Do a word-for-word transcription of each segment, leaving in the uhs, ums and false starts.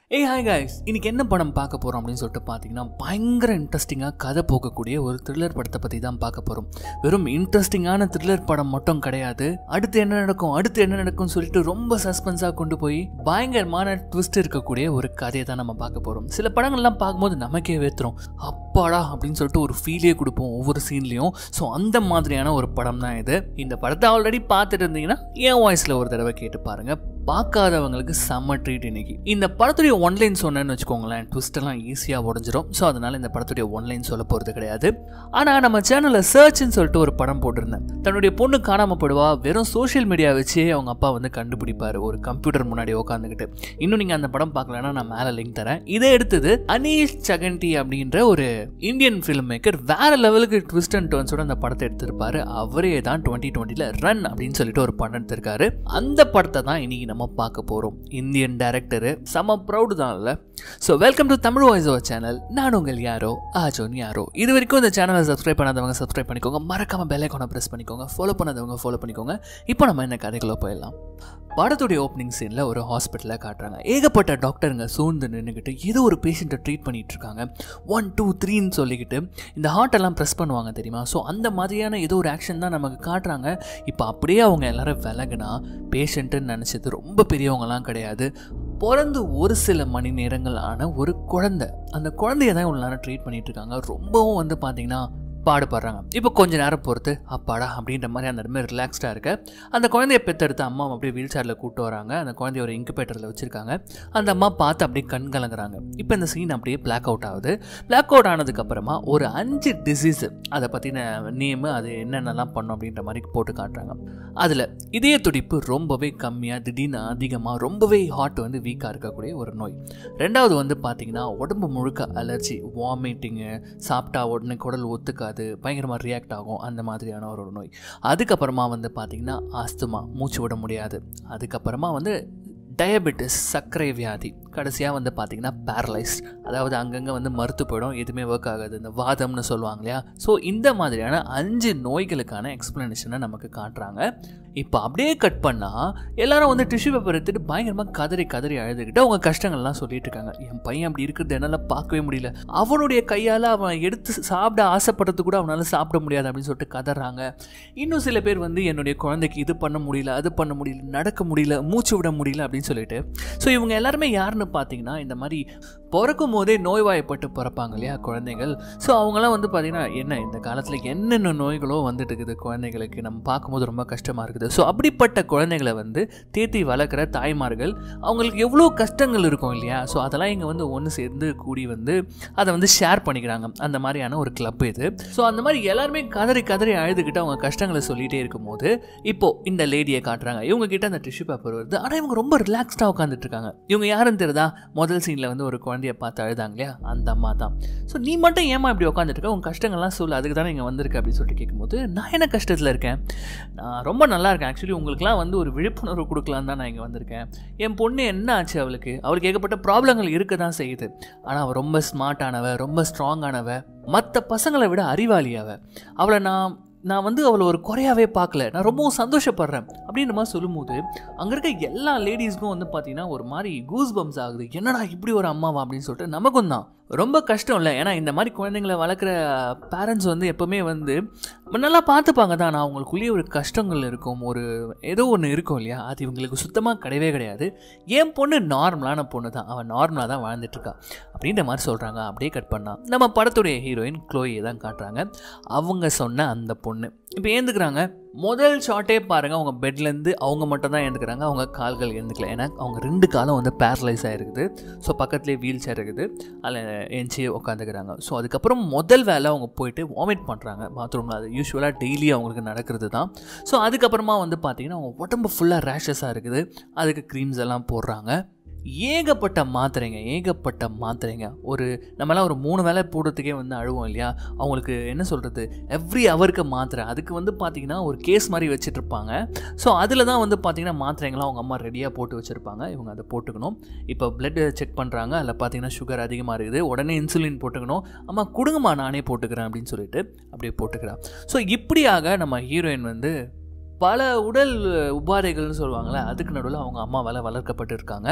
ஏ hi guys, இன்னைக்கு என்ன படம் பார்க்க போகிறோம் அப்படின்னு சொல்லிட்டு பார்த்தீங்கன்னா பயங்கர இன்ட்ரெஸ்டிங்காக கதை போகக்கூடிய ஒரு த்ரில்லர் படத்தை பற்றி தான் பார்க்க போகிறோம். வெறும் இன்ட்ரெஸ்டிங்கான த்ரில்லர் படம் மட்டும் கிடையாது, அடுத்து என்ன நடக்கும் அடுத்து என்ன நடக்கும்னு சொல்லிட்டு ரொம்ப சஸ்பென்ஸாக கொண்டு போய் பயங்கரமான ட்விஸ்ட் இருக்கக்கூடிய ஒரு கதையை தான் நம்ம பார்க்க போகிறோம். சில படங்கள்லாம் பார்க்கும்போது நமக்கே வேத்துரும், அப்பாடா அப்படின்னு சொல்லிட்டு ஒரு ஃபீலே கொடுப்போம் ஒவ்வொரு சீன்லேயும். ஸோ அந்த மாதிரியான ஒரு படம் தான் இது. இந்த படத்தை ஆல்ரெடி பார்த்துட்டு இருந்தீங்கன்னா என் வாய்ஸில் ஒரு தடவை கேட்டு பாருங்கள். பார்க்காதவங்களுக்கு செம்ம ட்ரீட் இன்னைக்கு. இந்த படத்துடைய ஒன்லைன் சொன்னேன்னு வச்சுக்கோங்களேன், ட்விஸ்ட் எல்லாம் ஈஸியாக உடஞ்சிரும். ஸோ அதனால இந்த படத்துடைய ஒன்லைன் சொல்ல போகிறது கிடையாது. ஆனால் நம்ம சேனலில் சர்ச்ன்னு சொல்லிட்டு ஒரு படம் போட்டிருந்தேன். தன்னுடைய பொண்ணு காணாமல் போடுவா, வெறும் சோஷியல் மீடியா வச்சே அவங்க அப்பா வந்து கண்டுபிடிப்பார் ஒரு கம்ப்யூட்டர் முன்னாடி உட்காந்துக்கிட்டு. இன்னும் நீங்கள் அந்த படம் பார்க்கலன்னா நான் மேலே லிங்க் தரேன். இதை எடுத்தது அனீஷ் சகண்டி அப்படின்ற ஒரு இந்தியன் ஃபிலிம் மேக்கர். வேற லெவலுக்கு ட்விஸ்ட் அண்ட் டர்ன்ஸோட அந்த படத்தை எடுத்திருப்பாரு. அவரே தான் டுவெண்ட்டி டுவெண்ட்டில ரன் அப்படின்னு சொல்லிட்டு ஒரு படம் எடுத்திருக்காரு. அந்த படத்தை தான் இன்னைக்கு நம்ம பார்க்க போறோம். இந்தியன் டைரக்டர், செம ப்ரௌட் தான் இல்ல. So welcome to Tamil voice over channel. நான் உங்கள் யாரோ ஆஜோன் யாரோ. இது வரைக்கும் இந்த சேனலை சப்ஸ்கிரைப் பண்ணாதவங்க சப்ஸ்கிரைப் பண்ணிக்கோங்க, மறக்காம பெல் ஐகானை பிரஸ் பண்ணிக்கோங்க, ஃபாலோ பண்ணாதவங்க ஃபாலோ பண்ணிக்கோங்க. இப்போ நம்ம என்ன கதைக்குள்ள போயிடலாம். படத்துடைய ஓப்பனிங் சீனில் ஒரு ஹாஸ்பிட்டலில் காட்டுறாங்க. ஏகப்பட்ட டாக்டருங்க சூழ்ந்து நின்றுக்கிட்டு ஏதோ ஒரு பேஷண்ட்டை ட்ரீட் பண்ணிகிட்டு இருக்காங்க. ஒன் டூ த்ரீன்னு சொல்லிக்கிட்டு இந்த ஹார்ட்டெல்லாம் ப்ரெஸ் பண்ணுவாங்க தெரியுமா? ஸோ அந்த மாதிரியான ஏதோ ஒரு ஆக்ஷன் தான் நமக்கு காட்டுறாங்க. இப்போ அப்படியே அவங்க எல்லாரும் விலகுனா பேஷண்ட்டுன்னு நினச்சது ரொம்ப பெரியவங்கலாம் கிடையாது. பிறந்து ஒரு சில மணி நேரங்கள் ஆன ஒரு குழந்தை. அந்த குழந்தைய தான் இவ்வளோ நேரம் ட்ரீட் பண்ணிகிட்டு இருக்காங்க. ரொம்பவும் வந்து பார்த்திங்கன்னா பாடுபடுறாங்க. இப்போ கொஞ்ச நேரம் பொறுத்து அப்பாடா அப்படின்ற மாதிரி அந்த இடமே ரிலாக்ஸ்டாக இருக்க அந்த குழந்தைய பெற்றெடுத்து அம்மா அப்படியே வீல் சேரில் கூப்பிட்டு வராங்க. அந்த குழந்தைய ஒரு இன்குபேட்டரில் வச்சுருக்காங்க. அந்த அம்மா பார்த்து அப்படியே கண் கலங்குறாங்க. இப்போ இந்த சீன் அப்படியே பிளாக் அவுட் ஆகுது. பிளாக் அவுட் ஆனதுக்கப்புறமா ஒரு அஞ்சு டிசீஸு அதை பற்றின நேமு, அது என்னென்னலாம் பண்ணும் அப்படின்ற மாதிரி போட்டு காட்டுறாங்க. அதில் இதய துடிப்பு ரொம்பவே கம்மியாக, திடீர்னு அதிகமாக, ரொம்பவே ஹார்ட் வந்து வீக்காக இருக்கக்கூடிய ஒரு நோய். ரெண்டாவது வந்து பார்த்திங்கன்னா உடம்பு முழுக்க அலர்ஜி, வாமிட்டிங்கு, சாப்பிட்டா உடனே குடல் ஒத்துக்காது, பயங்கரமாக ரியாக்ட் ஆகும், அந்த மாதிரியான ஒரு நோய். அதுக்கப்புறமா வந்து பார்த்திங்கன்னா ஆஸ்துமா, மூச்சு விட முடியாது. அதுக்கப்புறமா வந்து டயபெட்டிஸ், சர்க்கரை வியாதி. கடைசியாக வந்து பார்த்திங்கன்னா பேரலைஸ்ட், அதாவது அங்கங்கே வந்து மறுத்து போயிடும், எதுவுமே ஒர்க் ஆகாது, இந்த வாதம்னு சொல்லுவாங்க இல்லையா? ஸோ இந்த மாதிரியான அஞ்சு நோய்களுக்கான எக்ஸ்ப்ளனேஷனை நமக்கு காட்டுறாங்க. இப்போ அப்படியே கட் பண்ணால் எல்லாரும் வந்து டிஷ்யூ பேப்பர் எடுத்துகிட்டு பயங்கரமாக கதறி கதறி அழுதுகிட்டு அவங்க கஷ்டங்கள்லாம் சொல்லிட்டு இருக்காங்க. என் பையன் அப்படி இருக்கிறது என்னால் பார்க்கவே முடியல, அவனுடைய கையால் அவன் எடுத்து சாப்பிட ஆசைப்படுறது கூட அவனால் சாப்பிட முடியாது அப்படின்னு சொல்லிட்டு கதறாங்க. இன்னும் சில பேர் வந்து என்னுடைய குழந்தைக்கு இது பண்ண முடியல, அது பண்ண முடியல, நடக்க முடியல, மூச்சு விட முடியல அப்படின்னு சொல்லிட்டு. ஸோ இவங்க எல்லாருமே யாருன்னு பார்த்தீங்கன்னா இந்த மாதிரி பிறக்கும் போதே நோய்வாய்ப்பட்டு பிறப்பாங்க இல்லையா குழந்தைகள். ஸோ அவங்களாம் வந்து பார்த்தீங்கன்னா என்ன இந்த காலத்தில் என்னென்ன நோய்களோ வந்துட்டு இருக்குது குழந்தைகளுக்கு, நம்ம பார்க்கும்போது ரொம்ப கஷ்டமாக இருக்குது. ஸோ அப்படிப்பட்ட குழந்தைகளை வந்து தேத்தி வளர்க்குற தாய்மார்கள், அவங்களுக்கு எவ்வளோ கஷ்டங்கள் இருக்கும் இல்லையா? ஸோ அதெல்லாம் இங்கே வந்து ஒன்று சேர்ந்து கூடி வந்து அதை வந்து ஷேர் பண்ணிக்கிறாங்க. அந்த மாதிரியான ஒரு கிளப் இது. ஸோ அந்த மாதிரி எல்லாருமே கதறி கதறி அழுதுகிட்டு அவங்க கஷ்டங்களை சொல்லிகிட்டே இருக்கும்போது இப்போது இந்த லேடியை காட்டுறாங்க. இவங்க கிட்ட அந்த டிஷ்யூ பேப்பர் வருது. ஆனால் இவங்க ரொம்ப ரிலாக்ஸ்டாக உட்காந்துட்டு இருக்காங்க. இவங்க யாருன்னு தெரியுதா? முதல் சீனில் வந்து ஒரு குழந்தைய பார்த்து அழுதாங்க இல்லையா, அந்த அம்மா தான். ஸோ நீ மட்டும் ஏமா இப்படி உட்காந்துட்டு இருக்க, உங்கள் கஷ்டங்கள்லாம் சொல்லு, அதுக்கு தானே இங்கே வந்திருக்க அப்படின்னு சொல்லிட்டு கேட்கும்போது, நான் என்ன கஷ்டத்தில் இருக்கேன், நான் ரொம்ப நல்லா இருக்கேன், ஆக்சுவலி உங்களுக்குலாம் வந்து ஒரு விழிப்புணர்வு கொடுக்கலான்னு தான் நான் இங்கே வந்திருக்கேன். என் பொண்ணு என்ன ஆச்சு, அவளுக்கு அவளுக்கு ஏகப்பட்ட ப்ராப்ளங்கள் இருக்க தான் செய்யுது. ஆனால் அவள் ரொம்ப ஸ்மார்ட்டானவ, ரொம்ப ஸ்ட்ராங்கானவ, மற்ற பசங்களை விட அறிவாளியாவ. அவளை நான் நான் வந்து அவளை ஒரு குறையாவே பார்க்கல, நான் ரொம்பவும் சந்தோஷப்படுறேன் அப்படின்ற மாதிரி சொல்லும்போது அங்கே இருக்க எல்லா லேடிஸ்க்கும் வந்து பார்த்தீங்கன்னா ஒரு மாதிரி கூஸ் பம்ஸ் ஆகுது. என்னடா இப்படி ஒரு அம்மாவா அப்படின்னு சொல்லிட்டு நமக்கும் தான் ரொம்ப கஷ்டம் இல்லை. ஏன்னா இந்த மாதிரி குழந்தைங்களை வளர்க்குற பேரண்ட்ஸ் வந்து எப்போவுமே வந்து நல்லா பார்த்துப்பாங்க தான். ஆனால் அவங்களுக்குள்ளேயே ஒரு கஷ்டங்கள் இருக்கும், ஒரு ஏதோ ஒன்று இருக்கும் இல்லையா? அது இவங்களுக்கு சுத்தமாக கிடையவே கிடையாது. என் பொண்ணு நார்மலான பொண்ணு தான், அவன் நார்மலாக தான் வாழ்ந்துட்டுருக்கா அப்படின்ற மாதிரி சொல்கிறாங்க. அப்படியே கட் பண்ணால் நம்ம படத்துடைய ஹீரோயின் க்ளோயை தான் காட்டுறாங்க. அவங்க சொன்ன அந்த பொண்ணு இப்போ ஏந்துக்கிறாங்க. முதல் ஷாட்டே பாருங்கள், அவங்க பெட்லேருந்து அவங்க மட்டும் தான் ஏந்துக்கிறாங்க, அவங்க கால்கள் ஏந்துக்கல. ஏன்னா அவங்க ரெண்டு காலம் வந்து பேரலைஸ் ஆகிருக்குது. ஸோ பக்கத்துலேயே வீல் சேர் இருக்குது, அதில் ஏஞ்சி உட்காந்துக்கிறாங்க. ஸோ அதுக்கப்புறம் முதல் வேலை அவங்க போயிட்டு வாமிட் பண்ணுறாங்க பாத்ரூமில். அது யூஸ்வலாக டெய்லி அவங்களுக்கு நடக்கிறது தான். ஸோ அதுக்கப்புறமா வந்து பார்த்திங்கன்னா அவங்க உடம்பு ஃபுல்லாக ரேஷஸாக இருக்குது. அதுக்கு க்ரீம்ஸ் எல்லாம் போடுறாங்க. ஏகப்பட்ட மாத்திரைங்க ஏகப்பட்ட மாத்திரைங்க ஒரு நம்மளாம் ஒரு மூணு வேலை போடுறதுக்கே வந்து அழுவோம் இல்லையா? அவங்களுக்கு என்ன சொல்கிறது, எவ்ரி ஹவருக்கு மாத்திரை. அதுக்கு வந்து பார்த்திங்கன்னா ஒரு கேஸ் மாதிரி வச்சுட்ருப்பாங்க. ஸோ அதில் தான் வந்து பார்த்திங்கன்னா மாத்திரைங்களாம் அவங்க அம்மா ரெடியாக போட்டு வச்சுருப்பாங்க. இவங்க அதை போட்டுக்கணும். இப்போ பிளட் செக் பண்ணுறாங்க, அதில் பார்த்திங்கன்னா சுகர் அதிகமாக இருக்குது, உடனே இன்சுலின் போட்டுக்கணும். அம்மா கொடுங்கம்மா நானே போட்டுக்கிறேன் அப்படின்னு சொல்லிட்டு அப்படியே போட்டுக்கிறான். ஸோ இப்படியாக நம்ம ஹீரோயின் வந்து பல உடல் உபாதைகள்னு சொல்லுவாங்களே, அதுக்கு நடுவில் அவங்க அம்மாவால் வளர்க்கப்பட்டு இருக்காங்க.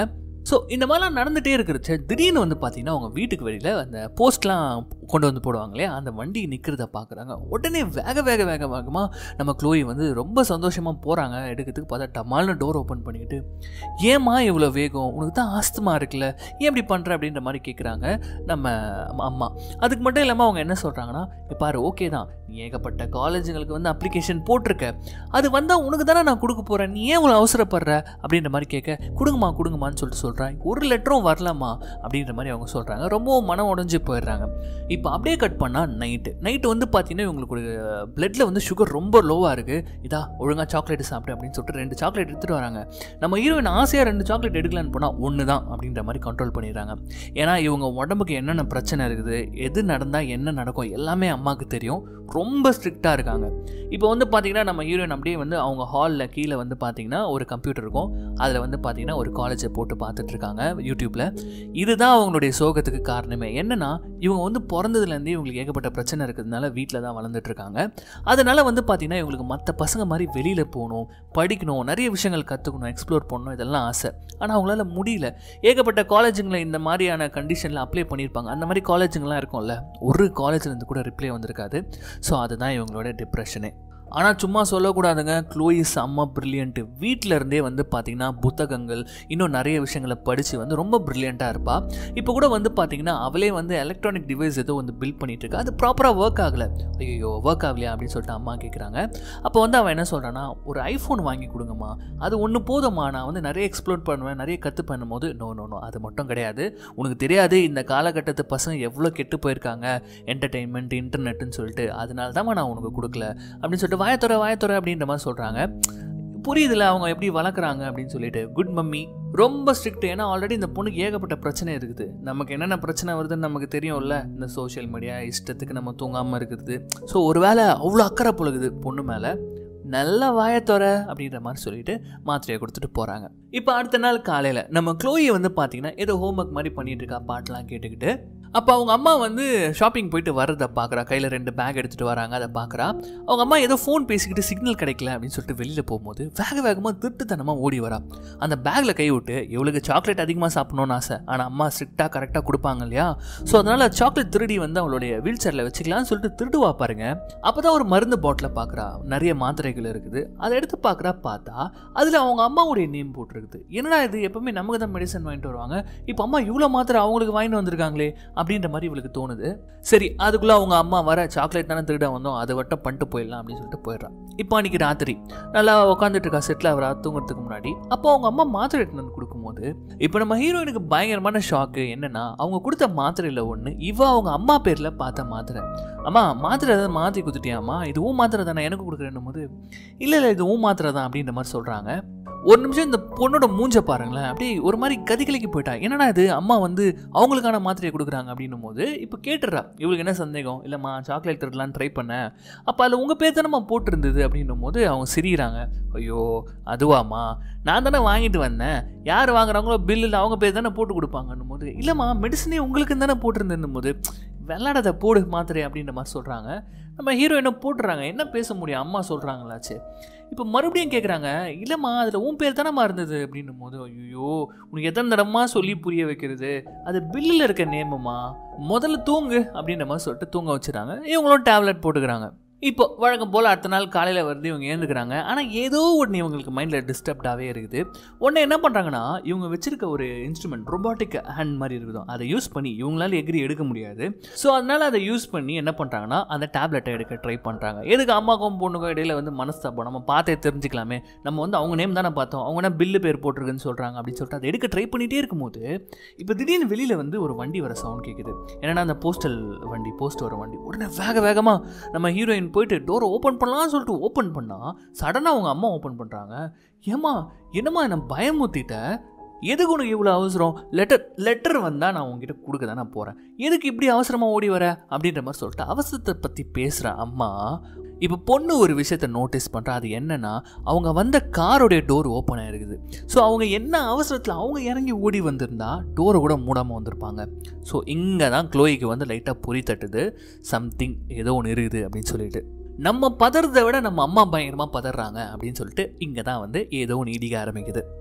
ஸோ இந்த மாதிரிலாம் நடந்துகிட்டே இருக்கிறச்ச திடீர்னு வந்து பார்த்தீங்கன்னா அவங்க வீட்டுக்கு வெளியில் அந்த போஸ்ட்லாம் கொண்டு வந்து போடுவாங்க இல்லையா, அந்த வண்டி நிற்கிறத பார்க்குறாங்க. உடனே வேக வேக வேக வேகமாக நம்ம க்ளோயி வந்து ரொம்ப சந்தோஷமாக போகிறாங்க எடுக்கிறதுக்கு. பார்த்தா டமால்னு டோர் ஓப்பன் பண்ணிக்கிட்டு, ஏம்மா இவ்வளோ வேகம், உனக்கு தான் ஆஸ்துமா இருக்குல்ல, ஏன் இப்படி பண்ணுற அப்படின்ற மாதிரி கேட்குறாங்க நம்ம அம்மா. அதுக்கு மட்டும் இல்லாமல் அவங்க என்ன சொல்கிறாங்கன்னா, பாரு ஓகே தான், நீ ஏகப்பட்ட காலேஜுங்களுக்கு வந்து அப்ளிகேஷன் போட்டிருக்க, அது வந்தால் உனக்கு தானே நான் கொடுக்க போகிறேன், நீ ஏன் இவ்வளோ அவசரப்படுற அப்படின்ற மாதிரி கேட்க, கொடுங்கம்மா கொடுங்கம்மான்னு சொல்லிட்டு சொல்கிறேன். ஒரு லெட்டரும் வரலாமா அப்படின்ற மாதிரி அவங்க சொல்கிறாங்க. ரொம்பவும் மனம் உடஞ்சி போயிடுறாங்க. இப்போ அப்படியே கட் பண்ணால் நைட்டு நைட்டு வந்து பார்த்தீங்கன்னா இவங்களுக்கு ஒரு பிளட்டில் வந்து சுகர் ரொம்ப லோவாக இருக்குது. இதா ஒழுங்காக சாக்லேட் சாப்பிட்டு அப்படின்னு சொல்லிட்டு ரெண்டு சாக்லேட் எடுத்துகிட்டு வராங்க. நம்ம ஹீரோயின் ஆசையாக ரெண்டு சாக்லேட் எடுக்கலான்னு போனால் ஒன்று தான் அப்படின்ற மாதிரி கண்ட்ரோல் பண்ணிடுறாங்க. ஏன்னா இவங்க உடம்புக்கு என்னென்ன பிரச்சனை இருக்குது, எது நடந்தால் என்ன நடக்கும் எல்லாமே அம்மாவுக்கு தெரியும். ரொம்ப ஸ்ட்ரிக்டாக இருக்காங்க. இப்போ வந்து பார்த்தீங்கன்னா நம்ம ஹீரோயின் அப்படியே வந்து அவங்க ஹாலில் கீழே வந்து பார்த்தீங்கன்னா ஒரு கம்ப்யூட்டர் இருக்கும். அதில் வந்து பார்த்தீங்கன்னா ஒரு காலேஜை போட்டு பார்த்துட்டு இருக்காங்க யூடியூப்பில். இதுதான் அவங்களுடைய சோகத்துக்கு காரணமே. என்னென்னா இவங்க வந்து பிறந்ததுலேருந்தே இவங்களுக்கு ஏகப்பட்ட பிரச்சனை இருக்கிறதுனால வீட்டில் தான் வளர்ந்துட்டு இருக்காங்க. அதனால் வந்து பார்த்தீங்கன்னா இவங்களுக்கு மற்ற பசங்க மாதிரி வெளியில் போகணும், படிக்கணும், நிறைய விஷயங்கள் கற்றுக்கணும், எக்ஸ்ப்ளோர் பண்ணணும், இதெல்லாம் ஆசை. ஆனால் அவங்களால முடியல. ஏகப்பட்ட காலேஜுங்களை இந்த மாதிரியான கண்டிஷனில் அப்ளை பண்ணியிருப்பாங்க. அந்த மாதிரி காலேஜுங்கெலாம் இருக்கும்ல, ஒரு காலேஜ்லேருந்து கூட ரிப்ளை வந்திருக்காது. ஸோ அதுதான் இவங்களோட டிப்ரெஷனே. ஆனால் சும்மா சொல்லக்கூடாதுங்க, க்ளோயி செம்ம ப்ரில்லியண்ட்டு. வீட்டில் இருந்தே வந்து பார்த்திங்கன்னா புத்தகங்கள் இன்னும் நிறைய விஷயங்களை படித்து வந்து ரொம்ப ப்ரில்லியண்ட்டாக இருப்பாள். இப்போ கூட வந்து பார்த்திங்கன்னா அவளே வந்து எலக்ட்ரானிக் டிவைஸ் ஏதோ வந்து பில்ட் பண்ணிகிட்டு இருக்கா. அது ப்ராப்பராக ஒர்க் ஆகலை. ஐயோ ஒர்க் ஆகலையா அப்படின்னு சொல்லிட்டு அம்மா கேட்குறாங்க. அப்போ வந்து அவன் என்ன சொல்கிறான்னா, ஒரு ஐஃபோன் வாங்கி கொடுங்கம்மா, அது ஒன்று போதும்மா, நான் வந்து நிறைய எக்ஸ்ப்ளோர் பண்ணுவேன், நிறைய கற்று பண்ணும்போது. நோ நோ நோ அது மட்டும் கிடையாது, உனக்கு தெரியாது இந்த காலகட்டத்து பசங்க எவ்வளோ கெட்டு போயிருக்காங்க என்டர்டெயின்மெண்ட் இன்டர்நெட்டுன்னு சொல்லிட்டு, அதனால தான் நான் உனக்கு கொடுக்கல அப்படின்னு சொல்லிட்டு வாயத்துறை வாயத்துறை அப்படின்ற மாதிரி சொல்கிறாங்க. புரியுதுல அவங்க எப்படி வளர்க்குறாங்க அப்படின்னு சொல்லிட்டு. குட் மம்மி ரொம்ப ஸ்ட்ரிக்ட். ஏன்னா ஆல்ரெடி இந்த பொண்ணுக்கு ஏகப்பட்ட பிரச்சனை இருக்குது. நமக்கு என்னென்ன பிரச்சனை வருதுன்னு நமக்கு தெரியும்ல, இந்த சோஷியல் மீடியா இஷ்டத்துக்கு நம்ம தூங்காமல் இருக்கிறது. ஸோ ஒரு வேளை அவ்வளோ அக்கறை பொழுகுது பொண்ணு மேலே. நல்ல வாயத்தொற அப்படின்ற மாதிரி சொல்லிட்டு மாத்திரையை கொடுத்துட்டு போகிறாங்க. இப்போ அடுத்த நாள் காலையில் நம்ம க்ளோயை வந்து பார்த்தீங்கன்னா ஏதோ ஹோம் ஒர்க் மாதிரி பண்ணிட்டு இருக்கா, பாட்டெலாம் கேட்டுக்கிட்டு. அப்போ அவங்க அம்மா வந்து ஷாப்பிங் போயிட்டு வர்றதை பார்க்குறா. கையில் ரெண்டு பேக் எடுத்துகிட்டு வராங்க, அதை பார்க்குறா. அவங்க அம்மா ஏதோ ஃபோன் பேசிக்கிட்டு சிக்னல் கிடைக்கல அப்படின்னு சொல்லிட்டு வெளியில் போகும்போது வேக வேகமாக திருட்டுத்தனமாக ஓடி வரா. அந்த பேக்கில் கை விட்டு இவளுக்கு சாக்லேட் அதிகமாக சாப்பிடணும்னு ஆசை. ஆனால் அம்மா ஸ்ட்ரிக்டாக கரெக்டாக கொடுப்பாங்க இல்லையா. ஸோ அதனால் சாக்லேட் திருடி வந்து அவளுடைய வீல் சேரில் வச்சுக்கலாம்னு சொல்லிட்டு திருடுவா பாருங்க. அப்போ தான் ஒரு மருந்து பாட்டில் பார்க்குறா, நிறைய மாத்திரைகள் இருக்குது. அதை எடுத்து பார்க்குறா. பார்த்தா அதில் அவங்க அம்மாவுடைய நேம் போட்டிருக்குது. என்னடா இது, எப்பவுமே நமக்கு தான் மெடிசன் வாங்கிட்டு வருவாங்க, இப்போ அம்மா இவ்வளோ மாத்திரை அவங்களுக்கு வாங்கிட்டு வந்திருக்காங்களே அப்படின்ற மாதிரி இவளுக்கு தோணுது. சரி அதுக்குள்ளே அவங்க அம்மா வர, சாக்லேட் தானே திருட வந்தோம், அதை வட்டம் பண்ணிட்டு போயிடலாம் அப்படின்னு சொல்லிட்டு போயிடுறான். இப்போ அன்றைக்கி ராத்திரி நல்லா உட்காந்துட்டு இருக்கா செட்டில் அவரா தூங்குறதுக்கு முன்னாடி. அப்போ அவங்க அம்மா மாத்திரை எடுத்து வந்து கொடுக்கும்போது இப்போ நம்ம ஹீரோயினுக்கு பயங்கரமான ஷாக்கு. என்னன்னா அவங்க கொடுத்த மாத்திரையில் ஒன்று இவ அவங்க அம்மா பேரில் பார்த்த மாத்திரை. அம்மா மாத்திரை ஏதாவது மாற்றி கொடுத்துட்டியாம்மா, இதுவும் மாத்திரை தானே எனக்கு கொடுக்குறேன்னும் போது, இல்லை இல்லை இதுவும் மாத்திரை தான் அப்படின்ற மாதிரி சொல்கிறாங்க. ஒரு நிமிஷம் இந்த பொண்ணோட மூஞ்ச பாருங்களேன், அப்படியே ஒரு மாதிரி கதிகலைக்கு போயிட்டா. என்னன்னா இது அம்மா வந்து அவங்களுக்கான மாத்திரையை கொடுக்குறாங்க அப்படின்னும் போது இப்போ கேட்டுறா. இவளுக்கு என்ன சந்தேகம், இல்லைம்மா சாக்லேட் திருடலான்னு ட்ரை பண்ணேன், அப்போ அதில் உங்கள் பேர் தானேம்மா போட்டிருந்தது அப்படின்னும் போது அவங்க சிரிக்கிறாங்க. ஐயோ அதுவாம்மா, நான் தானே வாங்கிட்டு வந்தேன், யார் வாங்குறாங்களோ பில்லில் அவங்க பேர் தானே போட்டு கொடுப்பாங்கன்னும் போது, இல்லைம்மா மெடிசனே உங்களுக்கு தானே போட்டிருந்தேன்னும் போது, வெள்ளாடதை போடு மாத்திரை அப்படின்ற மாதிரி சொல்கிறாங்க. நம்ம ஹீரோயினை போட்டுறாங்க. என்ன பேச முடியும், அம்மா சொல்கிறாங்களாச்சு. இப்போ மறுபடியும் கேட்குறாங்க, இல்லைம்மா அதில் உன் பேர் தானம்மா இருந்தது அப்படின்னும் போது, ஐயோ உனக்கு எத்தனை தடமா சொல்லி புரிய வைக்கிறது, அது பில்லில் இருக்க நேமம்மா, முதல்ல தூங்கு அப்படின்ற மாதிரி சொல்லிட்டு தூங்க வச்சுறாங்க. இவங்களும் டேப்லெட் போட்டுக்கிறாங்க. இப்போ வழக்கம் போல் அடுத்த நாள் காலையில் வருது, இவங்க ஏந்துக்கிறாங்க. ஆனால் ஏதோ ஒன்று இவங்களுக்கு மைண்டில் டிஸ்டர்ப்டாகவே இருக்குது. உடனே என்ன பண்ணுறாங்கன்னா, இவங்க வச்சுருக்க ஒரு இன்ஸ்ட்ருமெண்ட் ரொபாட்டிக் ஹேண்ட் மாதிரி இருக்குதோ, அதை யூஸ் பண்ணி இவங்களால எகிரி எடுக்க முடியாது. ஸோ அதனால் அதை யூஸ் பண்ணி என்ன பண்ணுறாங்கன்னா அந்த டேப்லெட்டை எடுக்க ட்ரை பண்ணுறாங்க. எதுக்கு அம்மாக்கும் பொண்ணுக்கும் இடையில வந்து மனஸ்தாபம், நம்ம பார்த்தே தெரிஞ்சுக்கலாமே, நம்ம வந்து அவங்க நேம் தானே பார்த்தோம், அவங்க என்ன பில்லு பேர் போட்டிருக்குன்னு சொல்கிறாங்க அப்படின்னு சொல்லிட்டு அதை எடுக்க ட்ரை பண்ணிகிட்டே இருக்கும்போது இப்போ திடீர்னு வெளியில் வந்து ஒரு வண்டி வர சவுண்ட் கேட்குது. ஏன்னா அந்த போஸ்டல் வண்டி, போஸ்ட் வர வண்டி. உடனே வேக வேகமாக நம்ம ஹீரோயின் போயிட்டு டோரை ஓப்பன் பண்ணலாம்னு சொல்லிட்டு ஓப்பன் பண்ணால் சடனாக அவங்க அம்மா ஓப்பன் பண்ணுறாங்க. ஏம்மா என்னம்மா என்ன பயமுத்திட்ட, எதுக்கு உனக்கு இவ்வளோ அவசரம், லெட்டர் லெட்டர் வந்தால் நான் உங்ககிட்ட கொடுக்க தானே போகிறேன், எதுக்கு இப்படி அவசரமாக ஓடி வர அப்படின்ற மாதிரி சொல்லிட்டு அவசரத்தை பற்றி பேசுகிற அம்மா. இப்போ பொண்ணு ஒரு விஷயத்தை நோட்டீஸ் பண்ணுறா. அது என்னென்னா அவங்க வந்த காரோடைய டோர் ஓப்பன் ஆகிருக்குது. ஸோ அவங்க என்ன அவசரத்தில் அவங்க இறங்கி ஓடி வந்திருந்தா டோரை கூட மூடாமல் வந்திருப்பாங்க. ஸோ இங்கே தான் க்ளோய்க்கு வந்து லைட்டாக பொறி தட்டுது, சம்திங் ஏதோ ஒன்று இருக்குது அப்படின்னு சொல்லிட்டு. நம்ம பதறதை விட நம்ம அம்மா பயங்கரமாக பதறாங்க அப்படின்னு சொல்லிட்டு இங்கே தான் வந்து ஏதோ ஒன்று இடிக்க ஆரம்பிக்குது.